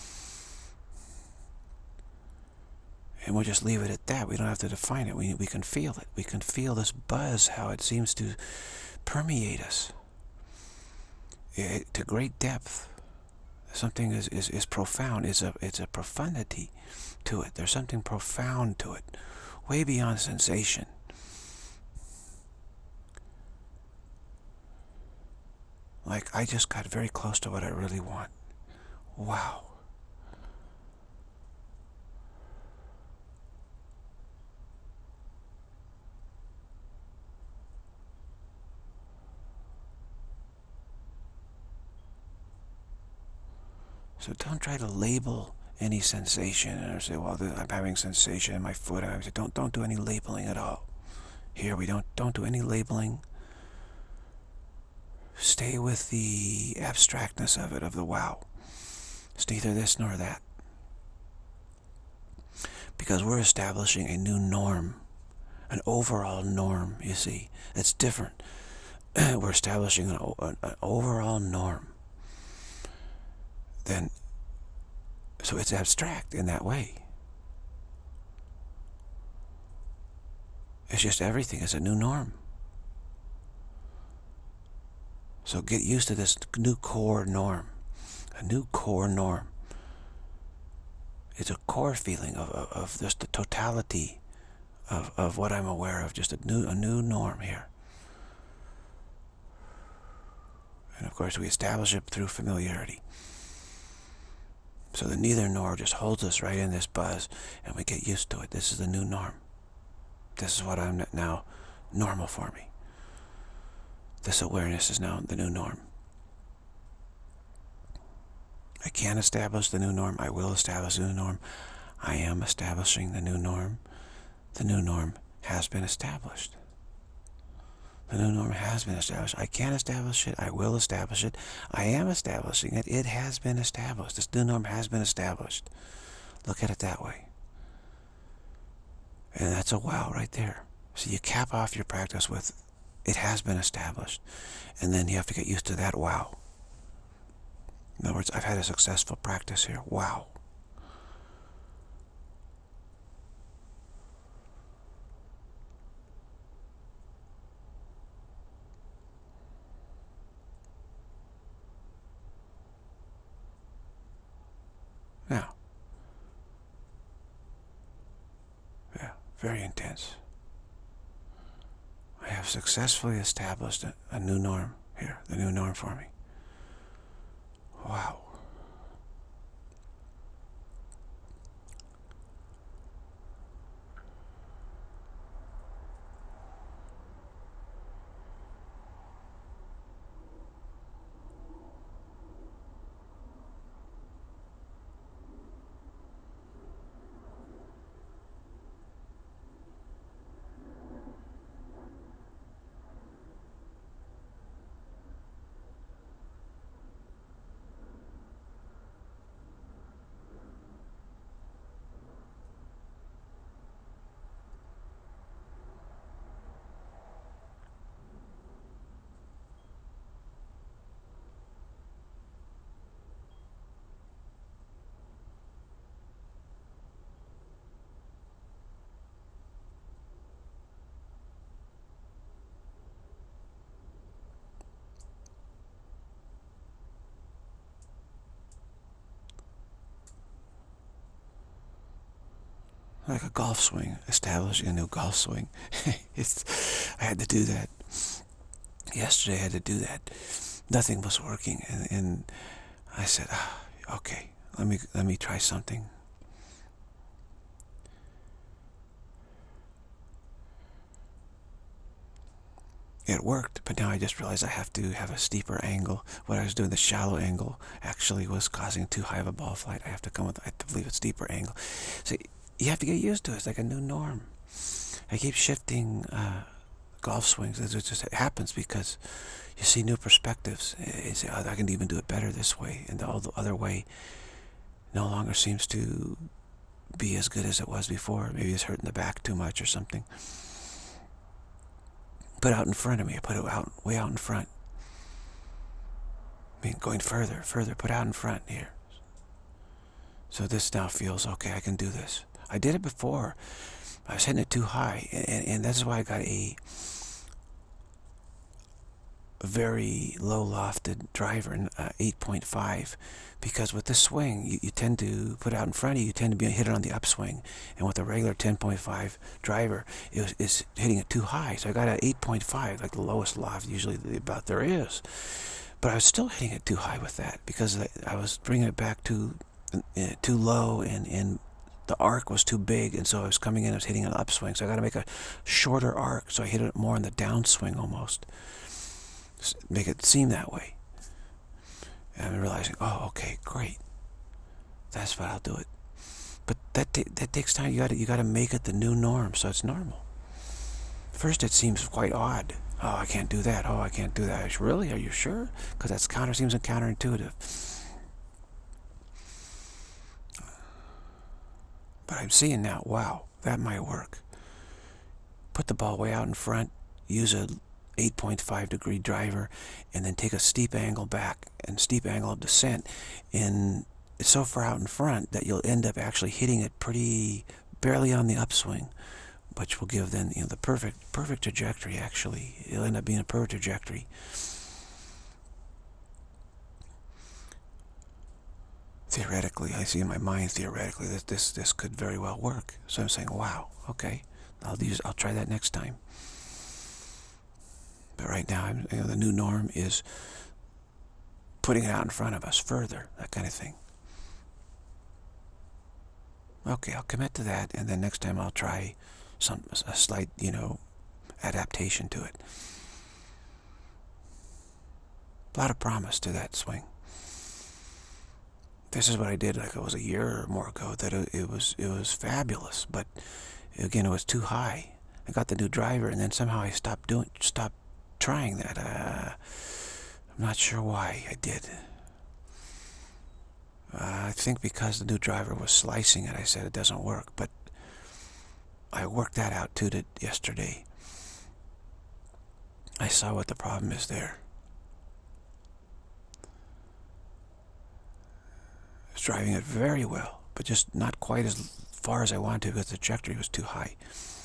[SPEAKER 1] And we'll just leave it at that. We don't have to define it. We can feel it. We can feel this buzz, how it seems to permeate us to great depth. Something is profound. It's a profundity to it. There's something profound to it, way beyond sensation. Like, I just got very close to what I really want. Wow. So don't try to label any sensation or say, well, I'm having sensation in my foot. Don't do any labeling at all. Here we don't do any labeling. Stay with the abstractness of it, of the wow. It's neither this nor that. Because we're establishing a new norm, an overall norm, you see. It's different. We're establishing an overall norm. So it's abstract in that way. It's just everything is a new norm. So get used to this new core norm. A new core norm. It's a core feeling of just the totality of what I'm aware of, just a new norm here. And of course we establish it through familiarity. So the neither nor just holds us right in this buzz, and we get used to it. This is the new norm. This is what I'm now normal for me. This awareness is now the new norm. I can establish the new norm. I will establish the new norm. I am establishing the new norm. The new norm has been established. The new norm has been established. I can establish it. I will establish it. I am establishing it. It has been established. This new norm has been established. Look at it that way. And that's a wow right there. So you cap off your practice with, it has been established. And then you have to get used to that wow. In other words, I've had a successful practice here. Wow. Now, yeah, very intense. I have successfully established a new norm here, the new norm for me. Wow. Like a golf swing, establishing a new golf swing. I had to do that. Yesterday I had to do that. Nothing was working, and I said, okay, let me try something. It worked, but now I just realized I have to have a steeper angle. What I was doing, the shallow angle, actually was causing too high of a ball flight. I have to come with, I have to believe, a steeper angle. So you have to get used to it. It's like a new norm. I keep shifting golf swings. It just happens because you see new perspectives. You say, oh, I can even do it better this way, and the other way no longer seems to be as good as it was before. Maybe it's hurting the back too much or something. Put out in front of me. I put it out, way out in front. I mean, going further, put out in front here. So this now feels, okay, I can do this. I did it before. I was hitting it too high, and that's why I got a very low lofted driver, 8.5, because with the swing, you tend to put out in front of you, you tend to be hit it on the upswing, and with a regular 10.5 driver, it's hitting it too high. So I got an 8.5, like the lowest loft usually about there is, but I was still hitting it too high with that because I was bringing it back too low, and the arc was too big, and so I was coming in, I was hitting an upswing, so I got to make a shorter arc, so I hit it more in the downswing almost. Make it seem that way. And I'm realizing, oh, okay, great. That's what I'll do it. But that takes time. You got to make it the new norm, so it's normal. First, it seems quite odd. Oh, I can't do that. Oh, I can't do that. Really? Are you sure? Because that seems counterintuitive. But I'm seeing now, wow, that might work. Put the ball way out in front. Use a 8.5 degree driver, and then take a steep angle back and steep angle of descent, and it's so far out in front that you'll end up actually hitting it pretty barely on the upswing, which will give then the perfect trajectory. Actually, it'll end up being a perfect trajectory. Theoretically, I see in my mind theoretically that this could very well work. So I'm saying, wow, okay, I'll try that next time. But right now, the new norm is putting it out in front of us further, that kind of thing. Okay, I'll commit to that, and then next time I'll try a slight, adaptation to it. A lot of promise to that swing. this is what I did like it was a year or more ago, that it was fabulous, but again, it was too high. I got the new driver, and then somehow I stopped trying that. I'm not sure why I did. I think because the new driver was slicing it, I said it doesn't work, but I worked that out too yesterday. I saw what the problem is there. I was driving it very well, but just not quite as far as I wanted to because the trajectory was too high.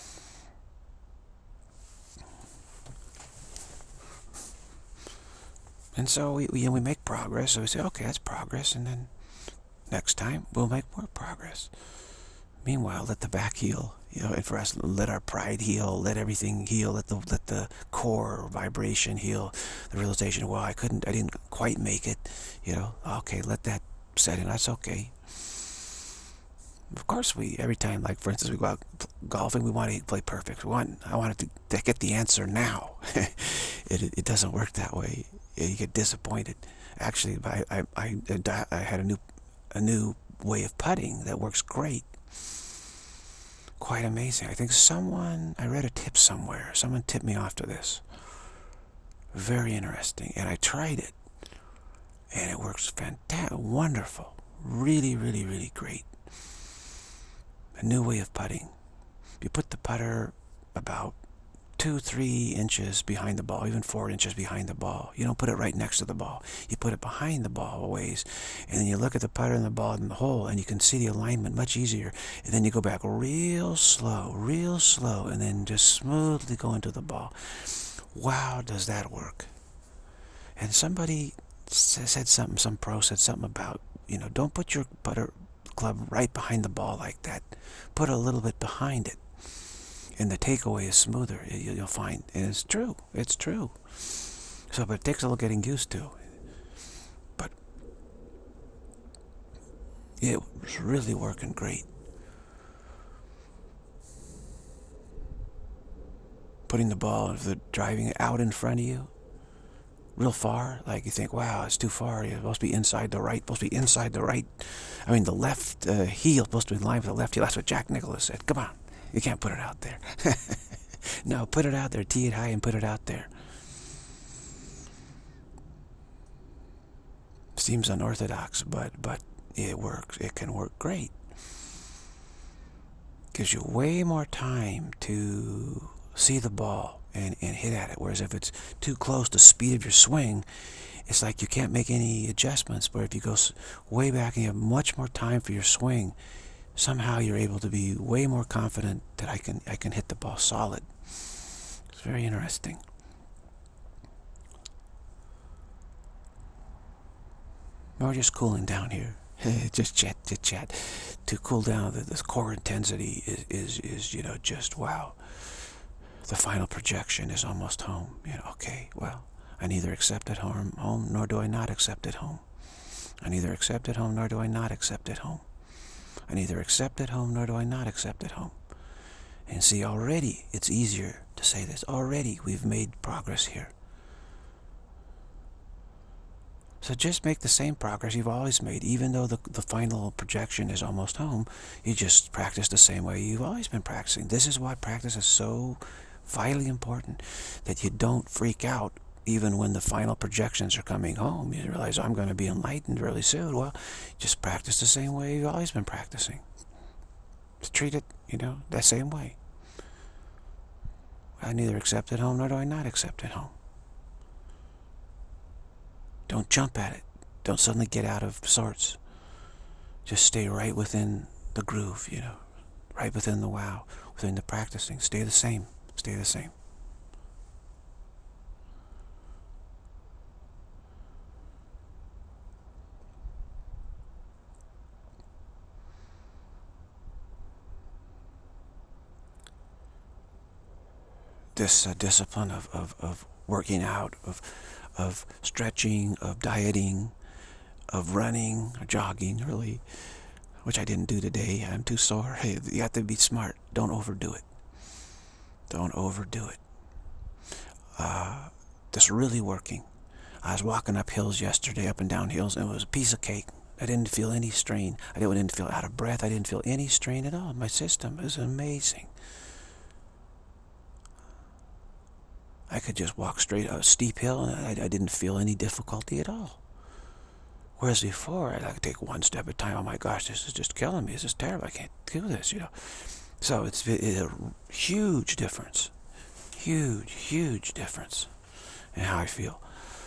[SPEAKER 1] And so we make progress. So we say, okay, that's progress, and then next time we'll make more progress. Meanwhile, let the back heal, and for us, let our pride heal, let everything heal, let the core vibration heal, the realization, well, I didn't quite make it, okay, let that set in, that's okay. Of course, every time, like for instance, we go out golfing, we want to play perfect. I wanted to get the answer now. It doesn't work that way. You get disappointed. Actually, I had a new way of putting that works great. Quite amazing. I think I read a tip somewhere. Someone tipped me off to this. Very interesting. And I tried it. And it works fantastic. Wonderful. Really, really, really great. A new way of putting. You put the putter about 2-3 inches behind the ball, even 4 inches behind the ball. You don't put it right next to the ball. You put it behind the ball a ways, and then you look at the putter and the ball in the hole, and you can see the alignment much easier. And then you go back real slow, and then just smoothly go into the ball. Wow, does that work? And somebody said something, some pro said something about, don't put your putter club right behind the ball like that. Put a little bit behind it. And the takeaway is smoother, you'll find. And it's true. It's true. So, but it takes a little getting used to. But it was really working great. Putting the ball, driving it out in front of you, real far, like you think, wow, it's too far. You're supposed to be inside the right, I mean, the left heel supposed to be in line with the left heel. That's what Jack Nicklaus said. Come on. You can't put it out there. No, put it out there. Tee it high and put it out there. Seems unorthodox, but it works. It can work great. Gives you way more time to see the ball and hit at it. Whereas if it's too close to the speed of your swing, it's like you can't make any adjustments. But if you go way back and you have much more time for your swing, somehow you're able to be way more confident that I can hit the ball solid. It's very interesting. We're just cooling down here. Just chat. To cool down, this core intensity is just wow. The final projection is almost home. Okay, well, I neither accept it home, nor do I not accept it home. I neither accept it home, nor do I not accept it home. I neither accept it home, nor do I not accept it home. And see, already it's easier to say this. Already we've made progress here. So just make the same progress you've always made. Even though the final projection is almost home, you just practice the same way you've always been practicing. This is why practice is so vitally important, that you don't freak out even when the final projections are coming home. You realize, I'm going to be enlightened really soon. Well, just practice the same way you've always been practicing. Just treat it, that same way. I neither accept it home, nor do I not accept it home. Don't jump at it. Don't suddenly get out of sorts. Just stay right within the groove, right within the wow, within the practicing. Stay the same. Stay the same. This discipline of working out, of stretching, of dieting, of running, or jogging, really, which I didn't do today. I'm too sore. Hey, you have to be smart. Don't overdo it. Don't overdo it. This really working. I was walking up hills yesterday, up and down hills, and it was a piece of cake. I didn't feel any strain. I didn't feel out of breath. I didn't feel any strain at all. My system is amazing. I could just walk straight up a steep hill, and I didn't feel any difficulty at all. Whereas before, I'd like take one step at a time. Oh my gosh, this is just killing me. This is terrible. I can't do this, you know. So it's a huge difference. Huge difference in how I feel.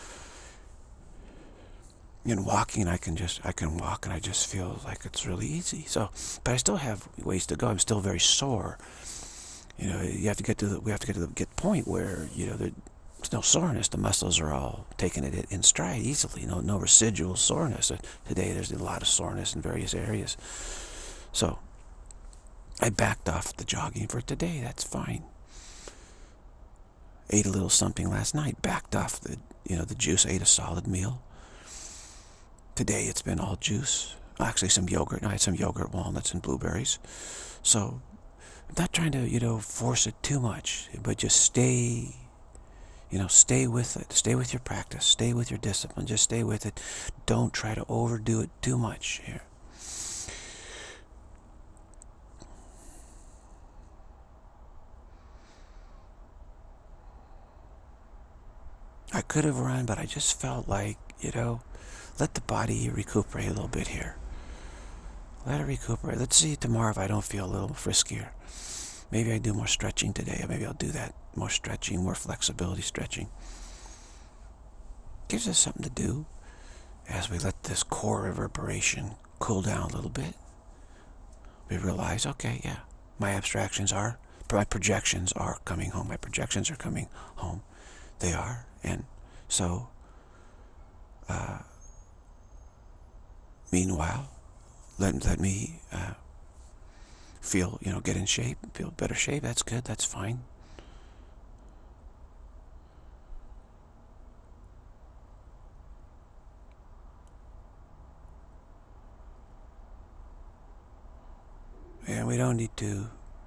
[SPEAKER 1] In walking, I can walk, and I just feel like it's really easy. So, but I still have ways to go. I'm still very sore. You know, we have to get to the point where, you know, there's no soreness. The muscles are all taking it in stride easily. No residual soreness. Today there's a lot of soreness in various areas. So I backed off the jogging for today. That's fine. Ate a little something last night. Backed off the juice. Ate a solid meal. Today it's been all juice. Actually, some yogurt. I had some yogurt, walnuts, and blueberries. So I'm not trying to, you know, force it too much, but just stay with it. Stay with your practice. Stay with your discipline. Just stay with it. Don't try to overdo it too much here. I could have run, but I just felt like, you know, let the body recuperate a little bit here. Let it recuperate. Let's see tomorrow if I don't feel a little friskier. Maybe I do more stretching today. Or maybe I'll do that. More stretching, more flexibility stretching. Gives us something to do as we let this core reverberation cool down a little bit. We realize, okay, yeah, my projections are coming home. My projections are coming home. They are. And so, meanwhile, let me feel, you know, get in shape, feel better shape. That's good. That's fine. And we don't need to,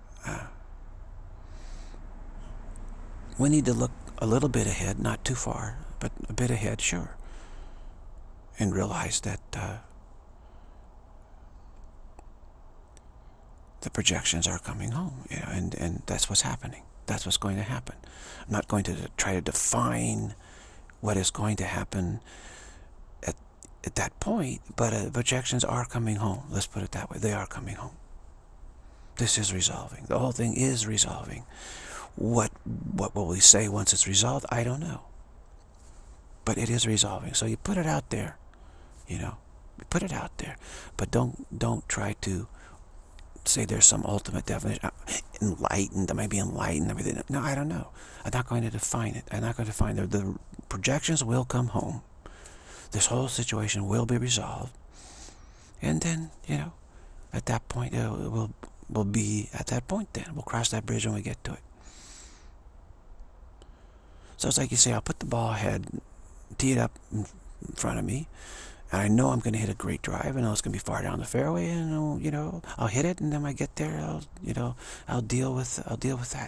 [SPEAKER 1] we need to look a little bit ahead, not too far, but a bit ahead, sure. And realize that the projections are coming home, you know, and that's what's happening. That's what's going to happen. I'm not going to try to define what is going to happen at that point, but projections are coming home. Let's put it that way. They are coming home. This is resolving. The whole thing is resolving. What will we say once it's resolved? I don't know. But it is resolving. So you put it out there, you know. You put it out there. But don't try to say there's some ultimate definition. Enlightened, I might be enlightened, everything. No, I don't know. I'm not going to define it. I'm not going to define it. The projections will come home. This whole situation will be resolved. And then, you know, at that point, we'll be at that point then. We'll cross that bridge when we get to it. So it's like you say, I'll put the ball ahead, tee it up in front of me, and I know I'm going to hit a great drive, and I know it's going to be far down the fairway, and you know, I'll hit it, and then when I get there, I'll deal with that.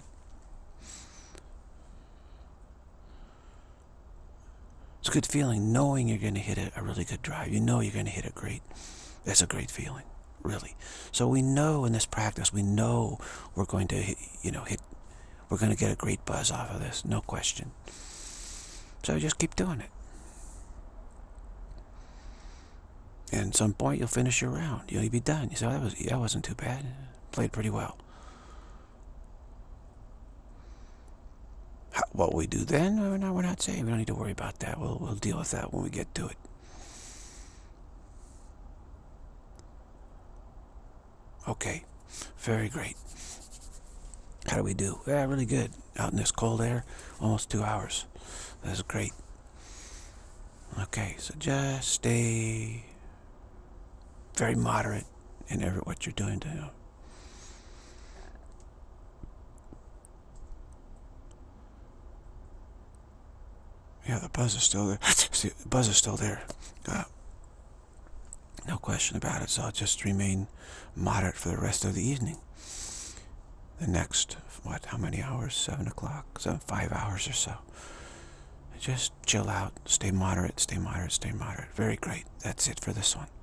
[SPEAKER 1] It's a good feeling knowing you're going to hit a really good drive. You know you're going to hit it great. That's a great feeling, really. So we know in this practice, we know we're going to we're going to get a great buzz off of this, no question. So just keep doing it. And at some point you'll finish your round. You'll be done. You say, oh, that wasn't too bad. Played pretty well. What we do then, we're not saying. We don't need to worry about that. We'll deal with that when we get to it. Okay, very great. How do we do? Yeah, really good. Out in this cold air, almost 2 hours. That's great. Okay, so just stay very moderate in what you're doing. Yeah, the buzz is still there. See, the buzz is still there. No question about it. So I'll just remain moderate for the rest of the evening. The next, how many hours? 7 o'clock? 5 hours or so. Just chill out. Stay moderate, stay moderate, stay moderate. Very great. That's it for this one.